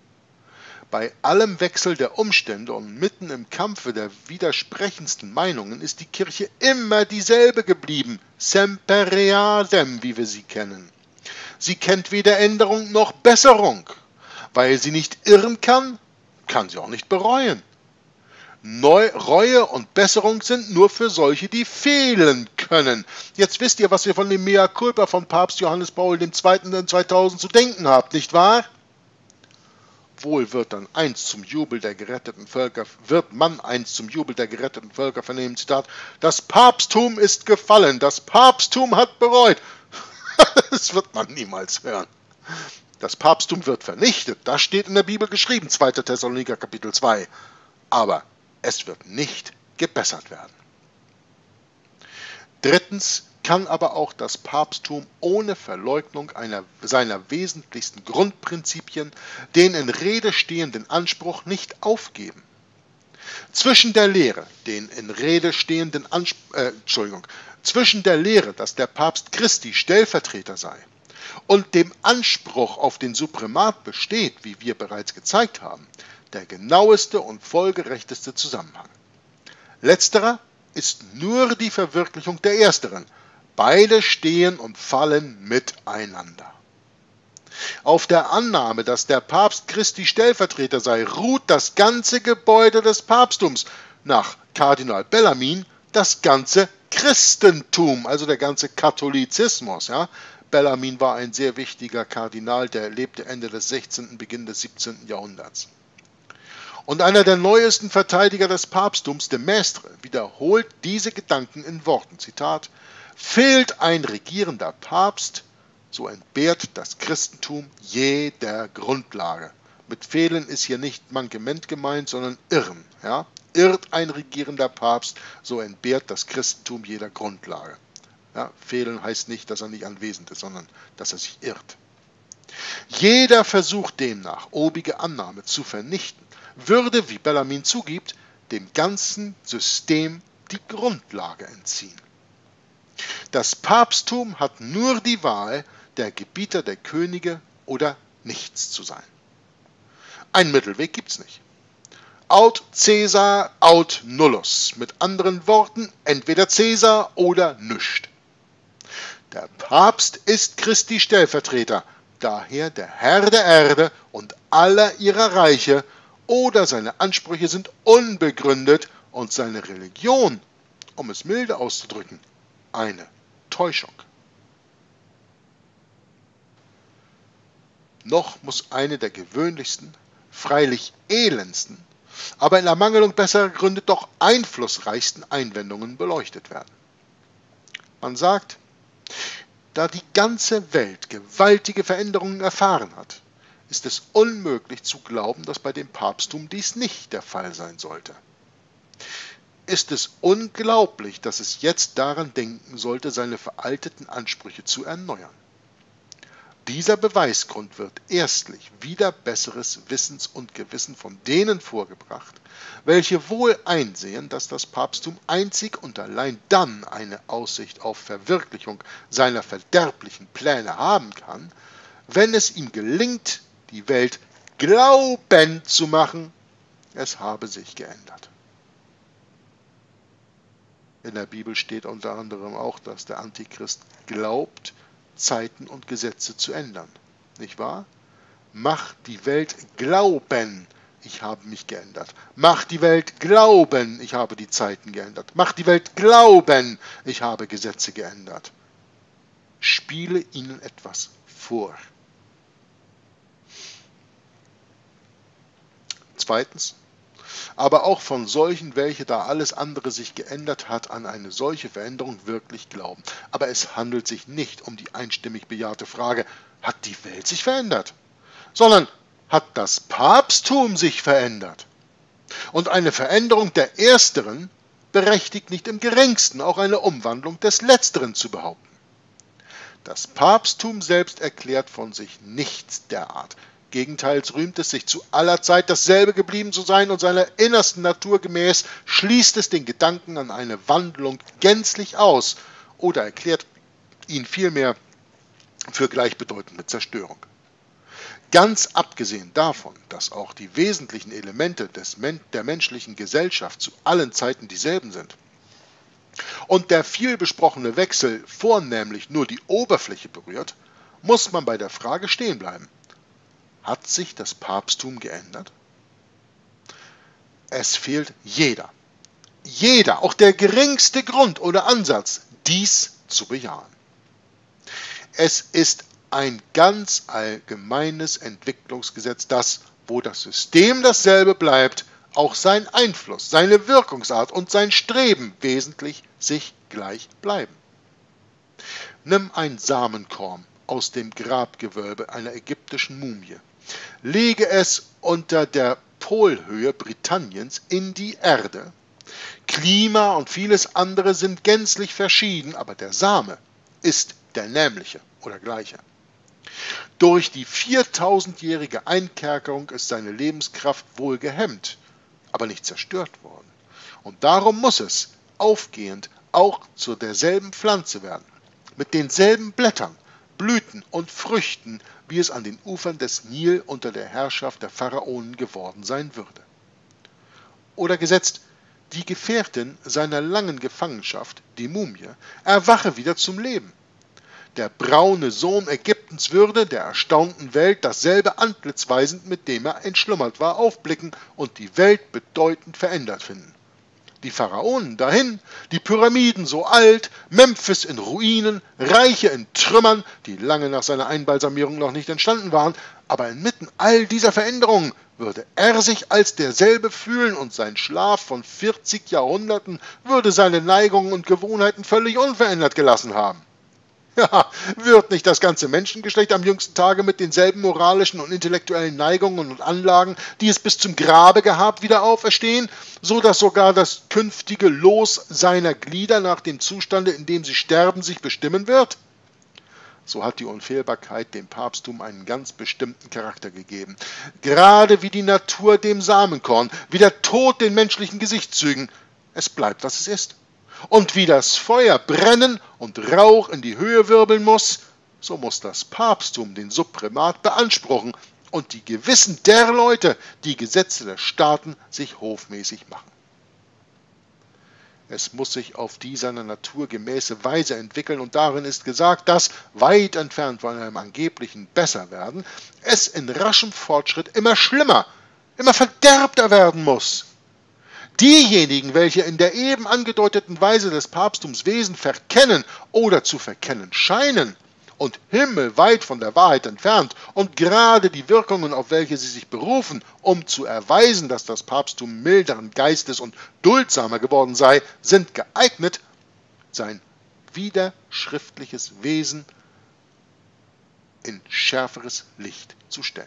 [SPEAKER 1] Bei allem Wechsel der Umstände und mitten im Kampfe der widersprechendsten Meinungen ist die Kirche immer dieselbe geblieben, semper eadem, wie wir sie kennen. Sie kennt weder Änderung noch Besserung. Weil sie nicht irren kann, kann sie auch nicht bereuen. Neu, Reue und Besserung sind nur für solche, die fehlen können. Jetzt wisst ihr, was ihr von dem Mea Culpa von Papst Johannes Paul der Zweite zweitausend zu denken habt, nicht wahr? Wohl wird dann eins zum Jubel der geretteten Völker, wird man eins zum Jubel der geretteten Völker vernehmen, Zitat, das Papsttum ist gefallen, das Papsttum hat bereut. Das wird man niemals hören. Das Papsttum wird vernichtet, das steht in der Bibel geschrieben, zweiter Thessaloniker Kapitel zwei. Aber es wird nicht gebessert werden. Drittens, kann aber auch das Papsttum ohne Verleugnung einer, seiner wesentlichsten Grundprinzipien, den in Rede stehenden Anspruch, nicht aufgeben. Zwischen der Lehre, den in Rede stehenden Anspruch, äh, Entschuldigung, zwischen der Lehre, dass der Papst Christi Stellvertreter sei, und dem Anspruch auf den Supremat besteht, wie wir bereits gezeigt haben, der genaueste und folgerechteste Zusammenhang. Letzterer ist nur die Verwirklichung der ersteren. Beide stehen und fallen miteinander. Auf der Annahme, dass der Papst Christi Stellvertreter sei, ruht das ganze Gebäude des Papsttums, nach Kardinal Bellarmin das ganze Christentum, also der ganze Katholizismus. Ja. Bellarmin war ein sehr wichtiger Kardinal, der lebte Ende des sechzehnten, Beginn des siebzehnten Jahrhunderts. Und einer der neuesten Verteidiger des Papsttums, de Maistre, wiederholt diese Gedanken in Worten, Zitat, fehlt ein regierender Papst, so entbehrt das Christentum jeder Grundlage. Mit Fehlen ist hier nicht Mankement gemeint, sondern Irren. Ja? Irrt ein regierender Papst, so entbehrt das Christentum jeder Grundlage. Ja? Fehlen heißt nicht, dass er nicht anwesend ist, sondern dass er sich irrt. Jeder Versuch demnach, obige Annahme zu vernichten, würde, wie Bellarmin zugibt, dem ganzen System die Grundlage entziehen. Das Papsttum hat nur die Wahl, der Gebieter der Könige oder nichts zu sein. Ein Mittelweg gibt's nicht. Aut Caesar, aut nullus. Mit anderen Worten, entweder Caesar oder nüscht. Der Papst ist Christi Stellvertreter, daher der Herr der Erde und aller ihrer Reiche, oder seine Ansprüche sind unbegründet und seine Religion, um es milde auszudrücken, eine Täuschung. Noch muss eine der gewöhnlichsten, freilich elendsten, aber in Ermangelung besserer Gründe doch einflussreichsten Einwendungen beleuchtet werden. Man sagt, da die ganze Welt gewaltige Veränderungen erfahren hat, ist es unmöglich zu glauben, dass bei dem Papsttum dies nicht der Fall sein sollte. Ist es unglaublich, dass es jetzt daran denken sollte, seine veralteten Ansprüche zu erneuern. Dieser Beweisgrund wird erstlich wider besseres Wissens und Gewissen von denen vorgebracht, welche wohl einsehen, dass das Papsttum einzig und allein dann eine Aussicht auf Verwirklichung seiner verderblichen Pläne haben kann, wenn es ihm gelingt, die Welt glaubend zu machen, es habe sich geändert. In der Bibel steht unter anderem auch, dass der Antichrist glaubt, Zeiten und Gesetze zu ändern. Nicht wahr? Mach die Welt glauben, ich habe mich geändert. Mach die Welt glauben, ich habe die Zeiten geändert. Mach die Welt glauben, ich habe Gesetze geändert. Spiele ihnen etwas vor. Zweitens, aber auch von solchen, welche, da alles andere sich geändert hat, an eine solche Veränderung wirklich glauben. Aber es handelt sich nicht um die einstimmig bejahte Frage, hat die Welt sich verändert? Sondern hat das Papsttum sich verändert? Und eine Veränderung der Ersteren berechtigt nicht im geringsten auch eine Umwandlung des Letzteren zu behaupten. Das Papsttum selbst erklärt von sich nichts derart. Gegenteils rühmt es sich zu aller Zeit dasselbe geblieben zu sein und seiner innersten Natur gemäß schließt es den Gedanken an eine Wandlung gänzlich aus oder erklärt ihn vielmehr für gleichbedeutend mit Zerstörung. Ganz abgesehen davon, dass auch die wesentlichen Elemente des Men- der menschlichen Gesellschaft zu allen Zeiten dieselben sind und der viel besprochene Wechsel vornehmlich nur die Oberfläche berührt, muss man bei der Frage stehen bleiben. Hat sich das Papsttum geändert? Es fehlt jeder, jeder, auch der geringste Grund oder Ansatz, dies zu bejahen. Es ist ein ganz allgemeines Entwicklungsgesetz, das, wo das System dasselbe bleibt, auch sein Einfluss, seine Wirkungsart und sein Streben wesentlich sich gleich bleiben. Nimm ein Samenkorn aus dem Grabgewölbe einer ägyptischen Mumie. Lege es unter der Polhöhe Britanniens in die Erde, Klima und vieles andere sind gänzlich verschieden, aber der Same ist der nämliche oder gleiche. Durch die viertausendjährige Einkerkerung ist seine Lebenskraft wohl gehemmt, aber nicht zerstört worden. Und darum muss es aufgehend auch zu derselben Pflanze werden, mit denselben Blättern, Blüten und Früchten, wie es an den Ufern des Nil unter der Herrschaft der Pharaonen geworden sein würde. Oder gesetzt, die Gefährtin seiner langen Gefangenschaft, die Mumie, erwache wieder zum Leben. Der braune Sohn Ägyptens würde der erstaunten Welt dasselbe Antlitz weisend, mit dem er entschlummert war, aufblicken und die Welt bedeutend verändert finden. Die Pharaonen dahin, die Pyramiden so alt, Memphis in Ruinen, Reiche in Trümmern, die lange nach seiner Einbalsamierung noch nicht entstanden waren, aber inmitten all dieser Veränderungen würde er sich als derselbe fühlen und sein Schlaf von vierzig Jahrhunderten würde seine Neigungen und Gewohnheiten völlig unverändert gelassen haben. Ja, wird nicht das ganze Menschengeschlecht am jüngsten Tage mit denselben moralischen und intellektuellen Neigungen und Anlagen, die es bis zum Grabe gehabt, wieder auferstehen, so dass sogar das künftige Los seiner Glieder nach dem Zustande, in dem sie sterben, sich bestimmen wird? So hat die Unfehlbarkeit dem Papsttum einen ganz bestimmten Charakter gegeben. Gerade wie die Natur dem Samenkorn, wie der Tod den menschlichen Gesichtszügen. Es bleibt, was es ist. Und wie das Feuer brennen und Rauch in die Höhe wirbeln muss, so muss das Papsttum den Subprimat beanspruchen und die Gewissen der Leute, die Gesetze der Staaten, sich hofmäßig machen. Es muss sich auf die seiner Natur gemäße Weise entwickeln und darin ist gesagt, dass, weit entfernt von einem angeblichen Besserwerden, es in raschem Fortschritt immer schlimmer, immer verderbter werden muss. Diejenigen, welche in der eben angedeuteten Weise des Papsttums Wesen verkennen oder zu verkennen scheinen und himmelweit von der Wahrheit entfernt und gerade die Wirkungen, auf welche sie sich berufen, um zu erweisen, dass das Papsttum milderen Geistes und duldsamer geworden sei, sind geeignet, sein widerschriftliches Wesen in schärferes Licht zu stellen.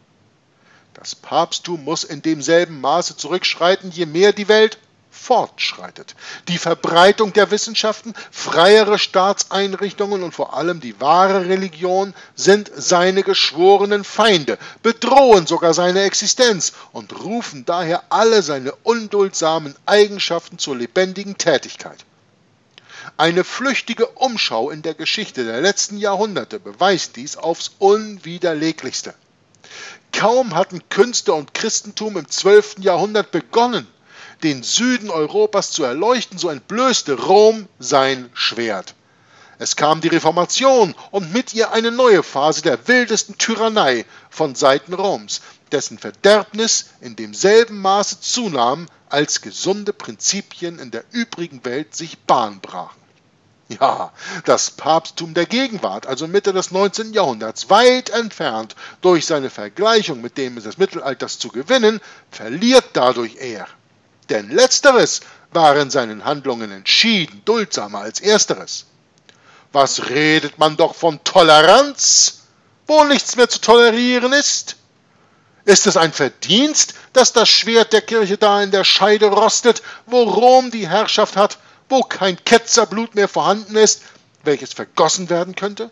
[SPEAKER 1] Das Papsttum muss in demselben Maße zurückschreiten, je mehr die Welt fortschreitet. Die Verbreitung der Wissenschaften, freiere Staatseinrichtungen und vor allem die wahre Religion sind seine geschworenen Feinde, bedrohen sogar seine Existenz und rufen daher alle seine unduldsamen Eigenschaften zur lebendigen Tätigkeit. Eine flüchtige Umschau in der Geschichte der letzten Jahrhunderte beweist dies aufs Unwiderleglichste. Kaum hatten Künste und Christentum im zwölften Jahrhundert begonnen, den Süden Europas zu erleuchten, so entblößte Rom sein Schwert. Es kam die Reformation und mit ihr eine neue Phase der wildesten Tyrannei von Seiten Roms, dessen Verderbnis in demselben Maße zunahm, als gesunde Prinzipien in der übrigen Welt sich Bahn brachen. Ja, das Papsttum der Gegenwart, also Mitte des neunzehnten Jahrhunderts, weit entfernt durch seine Vergleichung mit dem des Mittelalters zu gewinnen, verliert dadurch eher. Denn letzteres war in seinen Handlungen entschieden duldsamer als ersteres. Was redet man doch von Toleranz, wo nichts mehr zu tolerieren ist? Ist es ein Verdienst, dass das Schwert der Kirche da in der Scheide rostet, wo Rom die Herrschaft hat, wo kein Ketzerblut mehr vorhanden ist, welches vergossen werden könnte?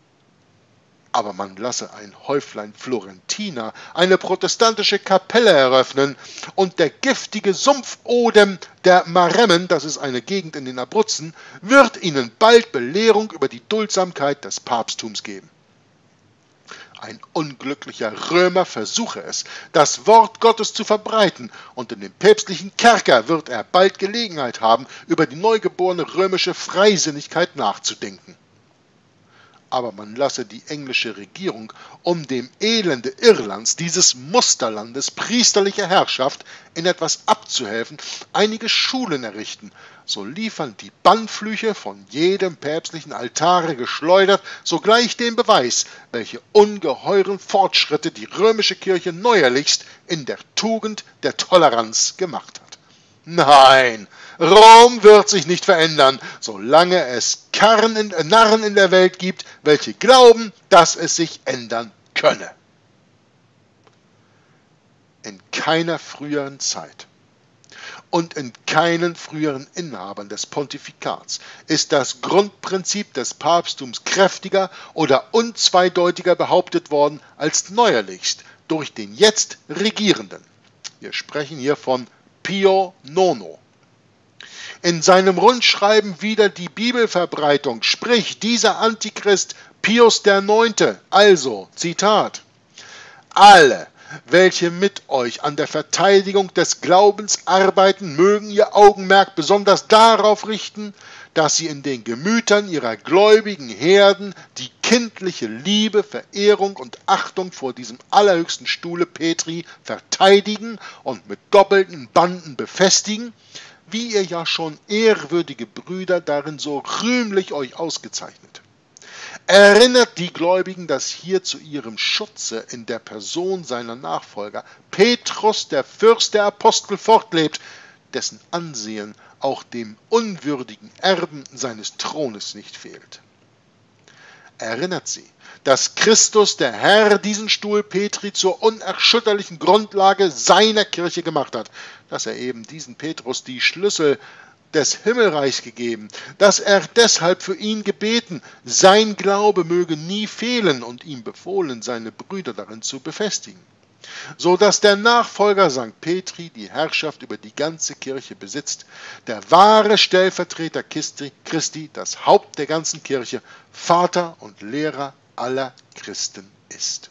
[SPEAKER 1] Aber man lasse ein Häuflein Florentiner eine protestantische Kapelle eröffnen und der giftige Sumpfodem der Maremmen, das ist eine Gegend in den Abruzzen, wird ihnen bald Belehrung über die Duldsamkeit des Papsttums geben. Ein unglücklicher Römer versuche es, das Wort Gottes zu verbreiten, und in dem päpstlichen Kerker wird er bald Gelegenheit haben, über die neugeborene römische Freisinnigkeit nachzudenken. Aber man lasse die englische Regierung, um dem Elende Irlands, dieses Musterlandes priesterlicher Herrschaft, in etwas abzuhelfen, einige Schulen errichten, so liefern die Bannflüche von jedem päpstlichen Altare geschleudert sogleich den Beweis, welche ungeheuren Fortschritte die römische Kirche neuerlichst in der Tugend der Toleranz gemacht hat. Nein, Rom wird sich nicht verändern, solange es Karren in, äh, Narren in der Welt gibt, welche glauben, dass es sich ändern könne. In keiner früheren Zeit und in keinen früheren Inhabern des Pontifikats ist das Grundprinzip des Papsttums kräftiger oder unzweideutiger behauptet worden als neuerlichst durch den jetzt Regierenden. Wir sprechen hier von Pio Nono. In seinem Rundschreiben wider die Bibelverbreitung spricht dieser Antichrist Pius der Neunte, also, Zitat, alle, welche mit euch an der Verteidigung des Glaubens arbeiten, mögen ihr Augenmerk besonders darauf richten, dass sie in den Gemütern ihrer gläubigen Herden die kindliche Liebe, Verehrung und Achtung vor diesem allerhöchsten Stuhle Petri verteidigen und mit doppelten Banden befestigen, wie ihr ja schon ehrwürdige Brüder darin so rühmlich euch ausgezeichnet. Erinnert die Gläubigen, dass hier zu ihrem Schutze in der Person seiner Nachfolger Petrus, der Fürst der Apostel, fortlebt, dessen Ansehen auch dem unwürdigen Erben seines Thrones nicht fehlt. Erinnert sie, dass Christus, der Herr, diesen Stuhl Petri zur unerschütterlichen Grundlage seiner Kirche gemacht hat, dass er eben diesen Petrus die Schlüssel des Himmelreichs gegeben, dass er deshalb für ihn gebeten, sein Glaube möge nie fehlen und ihm befohlen, seine Brüder darin zu befestigen, so dass der Nachfolger Sankt Petri die Herrschaft über die ganze Kirche besitzt, der wahre Stellvertreter Christi, Christi, das Haupt der ganzen Kirche, Vater und Lehrer aller Christen ist.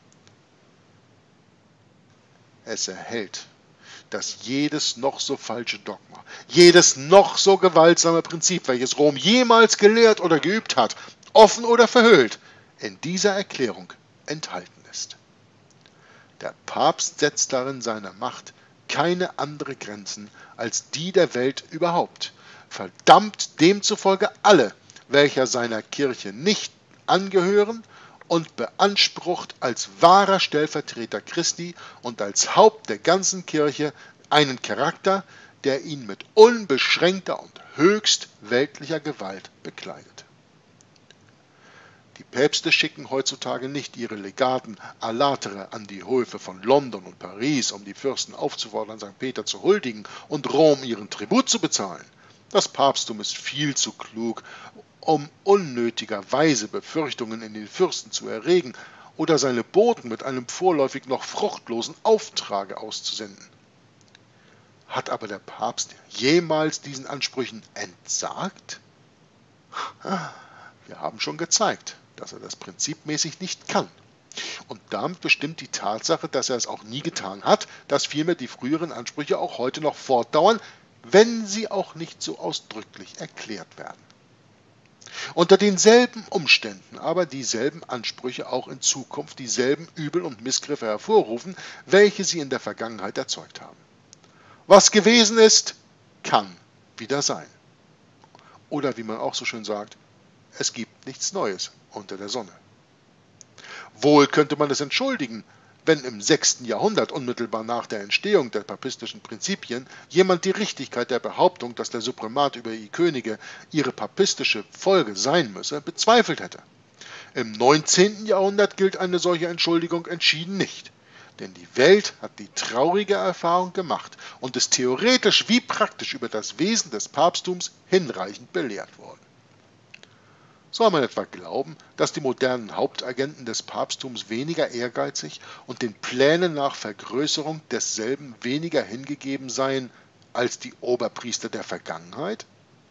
[SPEAKER 1] Es erhält, dass jedes noch so falsche Dogma, jedes noch so gewaltsame Prinzip, welches Rom jemals gelehrt oder geübt hat, offen oder verhüllt, in dieser Erklärung enthalten ist. Der Papst setzt darin seiner Macht keine andere Grenzen als die der Welt überhaupt, verdammt demzufolge alle, welcher seiner Kirche nicht angehören, und beansprucht als wahrer Stellvertreter Christi und als Haupt der ganzen Kirche einen Charakter, der ihn mit unbeschränkter und höchst weltlicher Gewalt bekleidet. Die Päpste schicken heutzutage nicht ihre Legaten a latere an die Höfe von London und Paris, um die Fürsten aufzufordern, Sankt Peter zu huldigen und Rom ihren Tribut zu bezahlen. Das Papsttum ist viel zu klug, um unnötigerweise Befürchtungen in den Fürsten zu erregen oder seine Boten mit einem vorläufig noch fruchtlosen Auftrage auszusenden. Hat aber der Papst jemals diesen Ansprüchen entsagt? Wir haben schon gezeigt, dass er das prinzipmäßig nicht kann. Und damit bestimmt die Tatsache, dass er es auch nie getan hat, dass vielmehr die früheren Ansprüche auch heute noch fortdauern, wenn sie auch nicht so ausdrücklich erklärt werden. Unter denselben Umständen aber dieselben Ansprüche auch in Zukunft dieselben Übel und Missgriffe hervorrufen, welche sie in der Vergangenheit erzeugt haben. Was gewesen ist, kann wieder sein. Oder wie man auch so schön sagt, es gibt nichts Neues unter der Sonne. Wohl könnte man es entschuldigen, wenn im sechsten Jahrhundert, unmittelbar nach der Entstehung der papistischen Prinzipien, jemand die Richtigkeit der Behauptung, dass der Supremat über die Könige ihre papistische Folge sein müsse, bezweifelt hätte. Im neunzehnten Jahrhundert gilt eine solche Entschuldigung entschieden nicht, denn die Welt hat die traurige Erfahrung gemacht und ist theoretisch wie praktisch über das Wesen des Papsttums hinreichend belehrt worden. Soll man etwa glauben, dass die modernen Hauptagenten des Papsttums weniger ehrgeizig und den Plänen nach Vergrößerung desselben weniger hingegeben seien als die Oberpriester der Vergangenheit?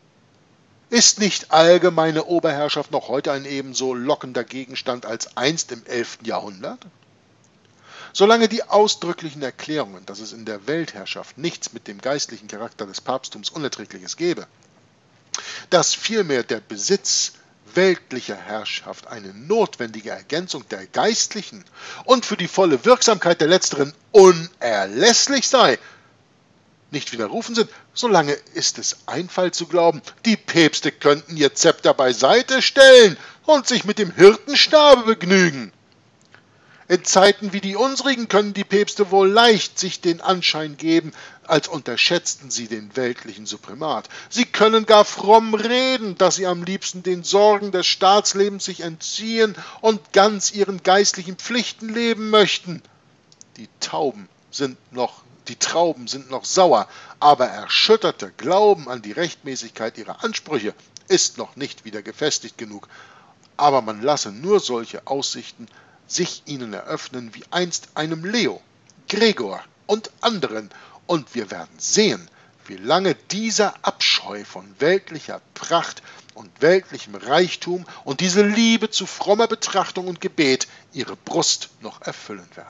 [SPEAKER 1] Ist nicht allgemeine Oberherrschaft noch heute ein ebenso lockender Gegenstand als einst im elften Jahrhundert? Solange die ausdrücklichen Erklärungen, dass es in der Weltherrschaft nichts mit dem geistlichen Charakter des Papsttums Unerträgliches gebe, dass vielmehr der Besitz weltlicher Herrschaft eine notwendige Ergänzung der geistlichen und für die volle Wirksamkeit der letzteren unerlässlich sei, nicht widerrufen sind, solange ist es Einfall zu glauben, die Päpste könnten ihr Zepter beiseite stellen und sich mit dem Hirtenstabe begnügen. In Zeiten wie die unsrigen können die Päpste wohl leicht sich den Anschein geben, als unterschätzten sie den weltlichen Supremat. Sie können gar fromm reden, dass sie am liebsten den Sorgen des Staatslebens sich entziehen und ganz ihren geistlichen Pflichten leben möchten. Die Tauben sind noch die Trauben sind noch sauer, aber erschütterte Glauben an die Rechtmäßigkeit ihrer Ansprüche ist noch nicht wieder gefestigt genug. Aber man lasse nur solche Aussichten sich ihnen eröffnen wie einst einem Leo, Gregor und anderen, und wir werden sehen, wie lange dieser Abscheu von weltlicher Pracht und weltlichem Reichtum und diese Liebe zu frommer Betrachtung und Gebet ihre Brust noch erfüllen werden.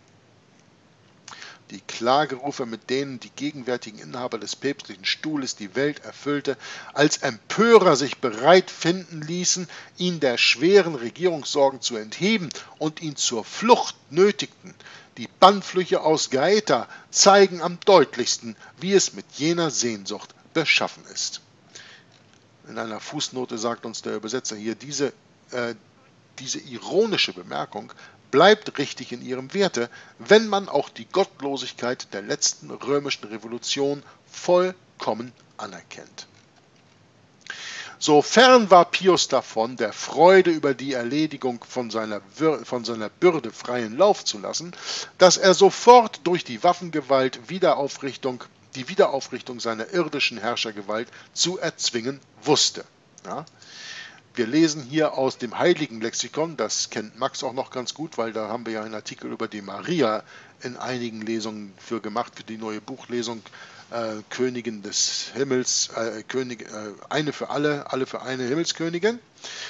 [SPEAKER 1] Die Klagerufe, mit denen die gegenwärtigen Inhaber des päpstlichen Stuhles die Welt erfüllte, als Empörer sich bereit finden ließen, ihn der schweren Regierungssorgen zu entheben und ihn zur Flucht nötigten, die Bannflüche aus Gaeta, zeigen am deutlichsten, wie es mit jener Sehnsucht beschaffen ist. In einer Fußnote sagt uns der Übersetzer hier, diese, äh, diese ironische Bemerkung bleibt richtig in ihrem Werte, wenn man auch die Gottlosigkeit der letzten römischen Revolution vollkommen anerkennt. So fern war Pius davon, der Freude über die Erledigung von seiner, von seiner Bürde freien Lauf zu lassen, dass er sofort durch die Waffengewalt Wiederaufrichtung, die Wiederaufrichtung seiner irdischen Herrschergewalt zu erzwingen wusste. Ja? Wir lesen hier aus dem Heiligen Lexikon, das kennt Max auch noch ganz gut, weil da haben wir ja einen Artikel über die Maria in einigen Lesungen für gemacht, für die neue Buchlesung, äh, Königin des Himmels, äh, König, äh, eine für alle, alle für eine Himmelskönigin.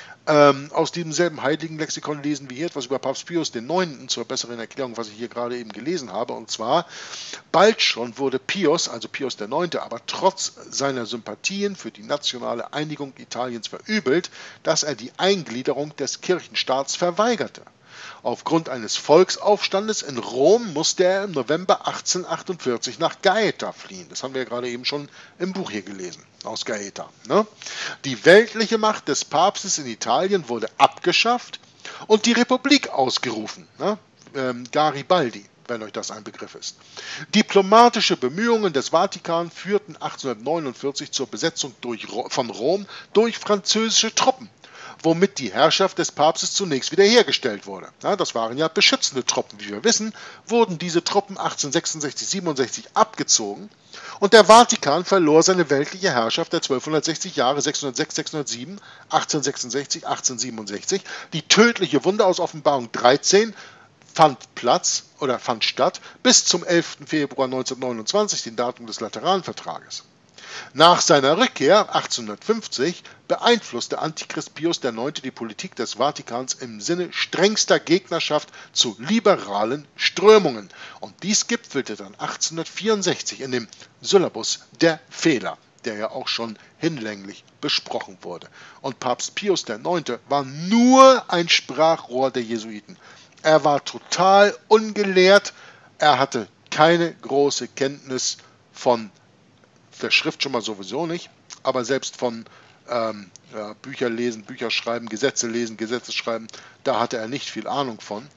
[SPEAKER 1] Ähm, aus diesem selben Heiligen Lexikon lesen wir hier etwas über Papst Pius der Neunte zur besseren Erklärung, was ich hier gerade eben gelesen habe. Und zwar, bald schon wurde Pius, also Pius der Neunte, aber trotz seiner Sympathien für die nationale Einigung Italiens verübelt, dass er die Eingliederung des Kirchenstaats verweigerte. Aufgrund eines Volksaufstandes in Rom musste er im November achtzehnhundertachtundvierzig nach Gaeta fliehen. Das haben wir ja gerade eben schon im Buch hier gelesen, aus Gaeta. Ne? Die weltliche Macht des Papstes in Italien wurde abgeschafft und die Republik ausgerufen. Ne? Ähm, Garibaldi, wenn euch das ein Begriff ist. Diplomatische Bemühungen des Vatikan führten achtzehnhundertneunundvierzig zur Besetzung durch, von Rom durch französische Truppen, womit die Herrschaft des Papstes zunächst wiederhergestellt wurde. Ja, das waren ja beschützende Truppen. Wie wir wissen, wurden diese Truppen achtzehnhundertsechsundsechzig siebenundsechzig abgezogen und der Vatikan verlor seine weltliche Herrschaft der zwölfhundertsechzig Jahre sechshundertsechs, sechshundertsieben, achtzehnhundertsechsundsechzig, achtzehnhundertsiebenundsechzig. Die tödliche Wunde aus Offenbarung dreizehn fand Platz oder fand statt bis zum elften Februar neunzehnhundertneunundzwanzig, dem Datum des Lateranvertrages. Nach seiner Rückkehr achtzehnhundertfünfzig beeinflusste Antichrist Pius der Neunte die Politik des Vatikans im Sinne strengster Gegnerschaft zu liberalen Strömungen. Und dies gipfelte dann achtzehnhundertvierundsechzig in dem Syllabus der Fehler, der ja auch schon hinlänglich besprochen wurde. Und Papst Pius der Neunte war nur ein Sprachrohr der Jesuiten. Er war total ungelehrt, er hatte keine große Kenntnis von der Schrift schon mal sowieso nicht, aber selbst von ähm, ja, Bücher lesen, Bücher schreiben, Gesetze lesen, Gesetze schreiben, da hatte er nicht viel Ahnung von.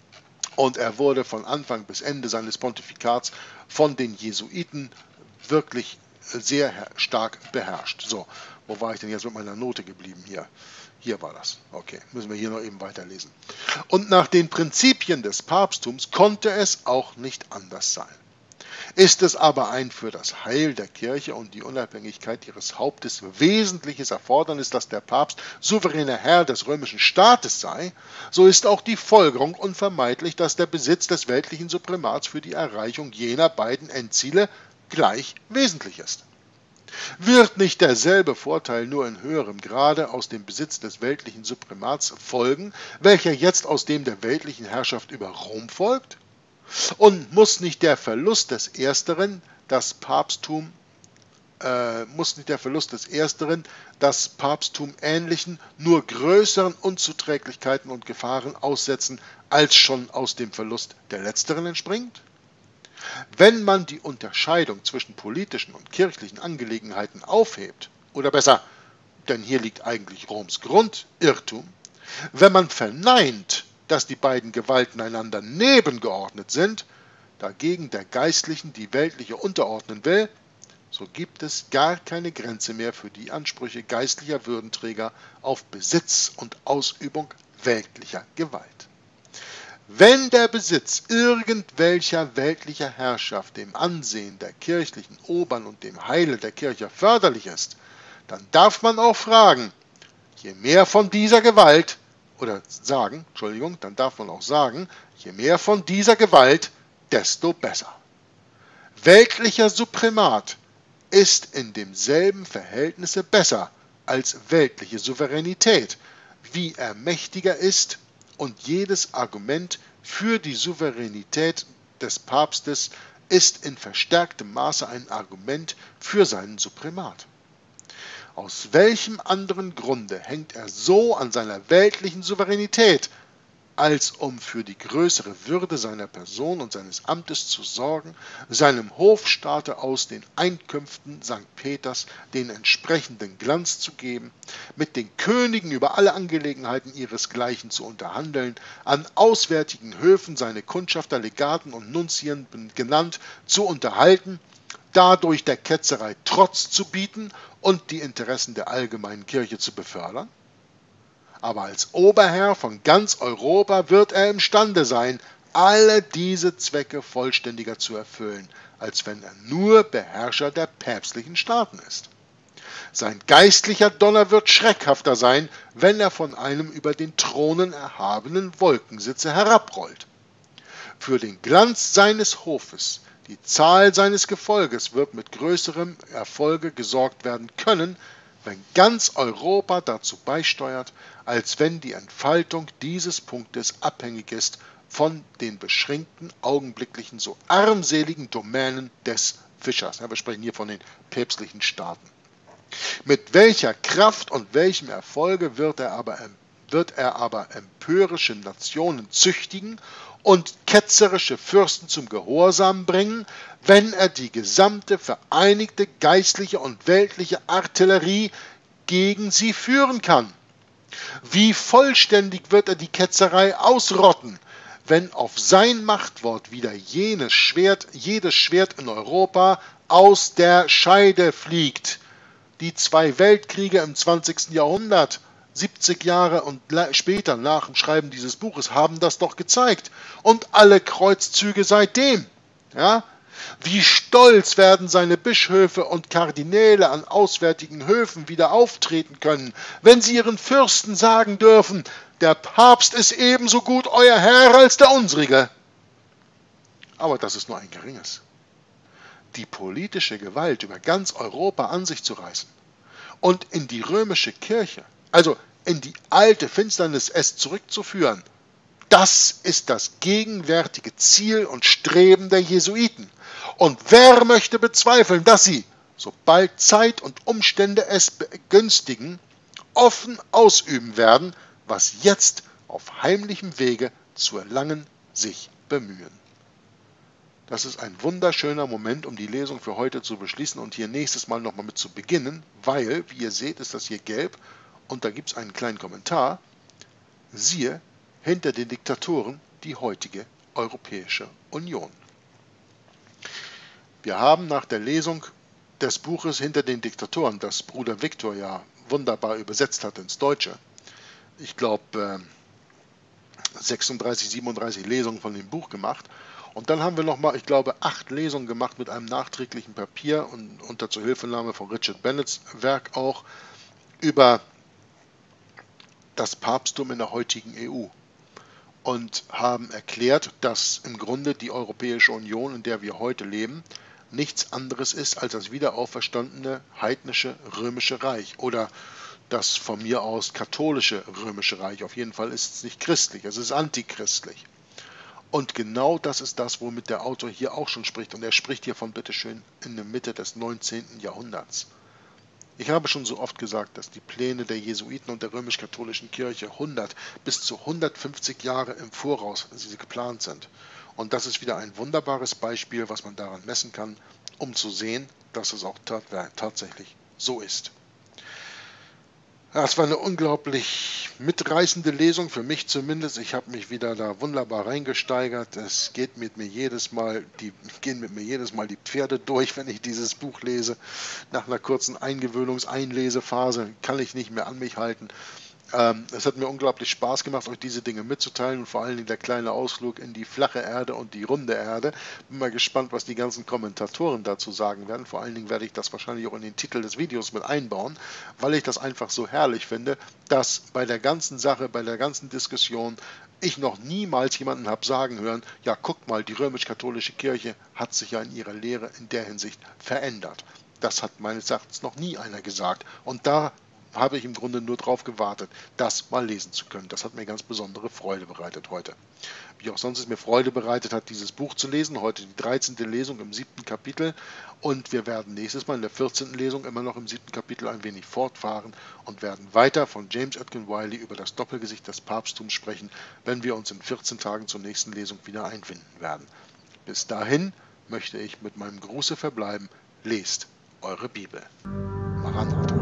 [SPEAKER 1] Und er wurde von Anfang bis Ende seines Pontifikats von den Jesuiten wirklich sehr stark beherrscht. So, wo war ich denn jetzt mit meiner Note geblieben hier? Hier war das. Okay, müssen wir hier noch eben weiterlesen. Und nach den Prinzipien des Papsttums konnte es auch nicht anders sein. Ist es aber ein für das Heil der Kirche und die Unabhängigkeit ihres Hauptes wesentliches Erfordernis, dass der Papst souveräner Herr des römischen Staates sei, so ist auch die Folgerung unvermeidlich, dass der Besitz des weltlichen Supremats für die Erreichung jener beiden Endziele gleich wesentlich ist. Wird nicht derselbe Vorteil nur in höherem Grade aus dem Besitz des weltlichen Supremats folgen, welcher jetzt aus dem der weltlichen Herrschaft über Rom folgt? Und muss nicht der Verlust des Ersteren das Papsttum, äh, muss nicht der Verlust des Ersteren das Papsttum ähnlichen, nur größeren Unzuträglichkeiten und Gefahren aussetzen, als schon aus dem Verlust der Letzteren entspringt? Wenn man die Unterscheidung zwischen politischen und kirchlichen Angelegenheiten aufhebt, oder besser, denn hier liegt eigentlich Roms Grundirrtum, wenn man verneint, dass die beiden Gewalten einander nebengeordnet sind, dagegen der Geistlichen die weltliche unterordnen will, so gibt es gar keine Grenze mehr für die Ansprüche geistlicher Würdenträger auf Besitz und Ausübung weltlicher Gewalt. Wenn der Besitz irgendwelcher weltlicher Herrschaft dem Ansehen der kirchlichen Obern und dem Heile der Kirche förderlich ist, dann darf man auch fragen, je mehr von dieser Gewalt, oder sagen, Entschuldigung, dann darf man auch sagen, je mehr von dieser Gewalt, desto besser. Weltlicher Suprimat ist in demselben Verhältnisse besser als weltliche Souveränität, wie er mächtiger ist, und jedes Argument für die Souveränität des Papstes ist in verstärktem Maße ein Argument für seinen Suprimat. Aus welchem anderen Grunde hängt er so an seiner weltlichen Souveränität, als um für die größere Würde seiner Person und seines Amtes zu sorgen, seinem Hofstaate aus den Einkünften Sankt Peters den entsprechenden Glanz zu geben, mit den Königen über alle Angelegenheiten ihresgleichen zu unterhandeln, an auswärtigen Höfen seine Kundschafter, Legaten und Nunzien genannt zu unterhalten, dadurch der Ketzerei Trotz zu bieten und die Interessen der allgemeinen Kirche zu befördern? Aber als Oberherr von ganz Europa wird er imstande sein, alle diese Zwecke vollständiger zu erfüllen, als wenn er nur Beherrscher der päpstlichen Staaten ist. Sein geistlicher Donner wird schreckhafter sein, wenn er von einem über den Thronen erhabenen Wolkensitze herabrollt. Für den Glanz seines Hofes, die Zahl seines Gefolges wird mit größerem Erfolge gesorgt werden können, wenn ganz Europa dazu beisteuert, als wenn die Entfaltung dieses Punktes abhängig ist von den beschränkten, augenblicklichen, so armseligen Domänen des Fischers. Ja, wir sprechen hier von den päpstlichen Staaten. Mit welcher Kraft und welchem Erfolge wird er aber, wird er aber empörische Nationen züchtigen und ketzerische Fürsten zum Gehorsam bringen, wenn er die gesamte vereinigte geistliche und weltliche Artillerie gegen sie führen kann. Wie vollständig wird er die Ketzerei ausrotten, wenn auf sein Machtwort wieder jenes Schwert, jedes Schwert in Europa aus der Scheide fliegt. Die zwei Weltkriege im zwanzigsten Jahrhundert, siebzig Jahre und später nach dem Schreiben dieses Buches, haben das doch gezeigt. Und alle Kreuzzüge seitdem. Ja? Wie stolz werden seine Bischöfe und Kardinäle an auswärtigen Höfen wieder auftreten können, wenn sie ihren Fürsten sagen dürfen, der Papst ist ebenso gut euer Herr als der unsrige. Aber das ist nur ein geringes. Die politische Gewalt über ganz Europa an sich zu reißen und in die römische Kirche, also in die alte Finsternis es zurückzuführen, das ist das gegenwärtige Ziel und Streben der Jesuiten. Und wer möchte bezweifeln, dass sie, sobald Zeit und Umstände es begünstigen, offen ausüben werden, was jetzt auf heimlichem Wege zu erlangen sich bemühen. Das ist ein wunderschöner Moment, um die Lesung für heute zu beschließen und hier nächstes Mal nochmal mit zu beginnen, weil, wie ihr seht, ist das hier gelb und da gibt es einen kleinen Kommentar. Siehe, hinter den Diktatoren die heutige Europäische Union. Wir haben nach der Lesung des Buches Hinter den Diktatoren, das Bruder Viktor ja wunderbar übersetzt hat ins Deutsche, ich glaube sechsunddreißig, siebenunddreißig Lesungen von dem Buch gemacht. Und dann haben wir nochmal, ich glaube, acht Lesungen gemacht mit einem nachträglichen Papier und unter Zuhilfenahme von Richard Bennetts Werk auch über das Papsttum in der heutigen E U. Und haben erklärt, dass im Grunde die Europäische Union, in der wir heute leben, nichts anderes ist als das wiederauferstandene heidnische Römische Reich oder das von mir aus katholische Römische Reich. Auf jeden Fall ist es nicht christlich, es ist antichristlich. Und genau das ist das, womit der Autor hier auch schon spricht. Und er spricht hier von, bitteschön, in der Mitte des neunzehnten Jahrhunderts. Ich habe schon so oft gesagt, dass die Pläne der Jesuiten und der römisch-katholischen Kirche hundert bis zu hundertfünfzig Jahre im Voraus sie geplant sind. Und das ist wieder ein wunderbares Beispiel, was man daran messen kann, um zu sehen, dass es auch tatsächlich so ist. Das war eine unglaublich mitreißende Lesung, für mich zumindest. Ich habe mich wieder da wunderbar reingesteigert. Es geht mit mir jedes Mal, die gehen mit mir jedes Mal die Pferde durch, wenn ich dieses Buch lese. Nach einer kurzen Eingewöhnungs-Einlesephase kann ich nicht mehr an mich halten. Ähm, es hat mir unglaublich Spaß gemacht, euch diese Dinge mitzuteilen und vor allen Dingen der kleine Ausflug in die flache Erde und die runde Erde. Bin mal gespannt, was die ganzen Kommentatoren dazu sagen werden. Vor allen Dingen werde ich das wahrscheinlich auch in den Titel des Videos mit einbauen, weil ich das einfach so herrlich finde, dass bei der ganzen Sache, bei der ganzen Diskussion ich noch niemals jemanden habe sagen hören, ja guckt mal, die römisch-katholische Kirche hat sich ja in ihrer Lehre in der Hinsicht verändert. Das hat meines Erachtens noch nie einer gesagt. Und da habe ich im Grunde nur darauf gewartet, das mal lesen zu können. Das hat mir ganz besondere Freude bereitet heute. Wie auch sonst es mir Freude bereitet hat, dieses Buch zu lesen. Heute die dreizehnte Lesung im siebten Kapitel. Und wir werden nächstes Mal in der vierzehnten Lesung immer noch im siebten Kapitel ein wenig fortfahren und werden weiter von James Edgar Wiley über das Doppelgesicht des Papsttums sprechen, wenn wir uns in vierzehn Tagen zur nächsten Lesung wieder einfinden werden. Bis dahin möchte ich mit meinem Gruße verbleiben. Lest eure Bibel. Maranatha.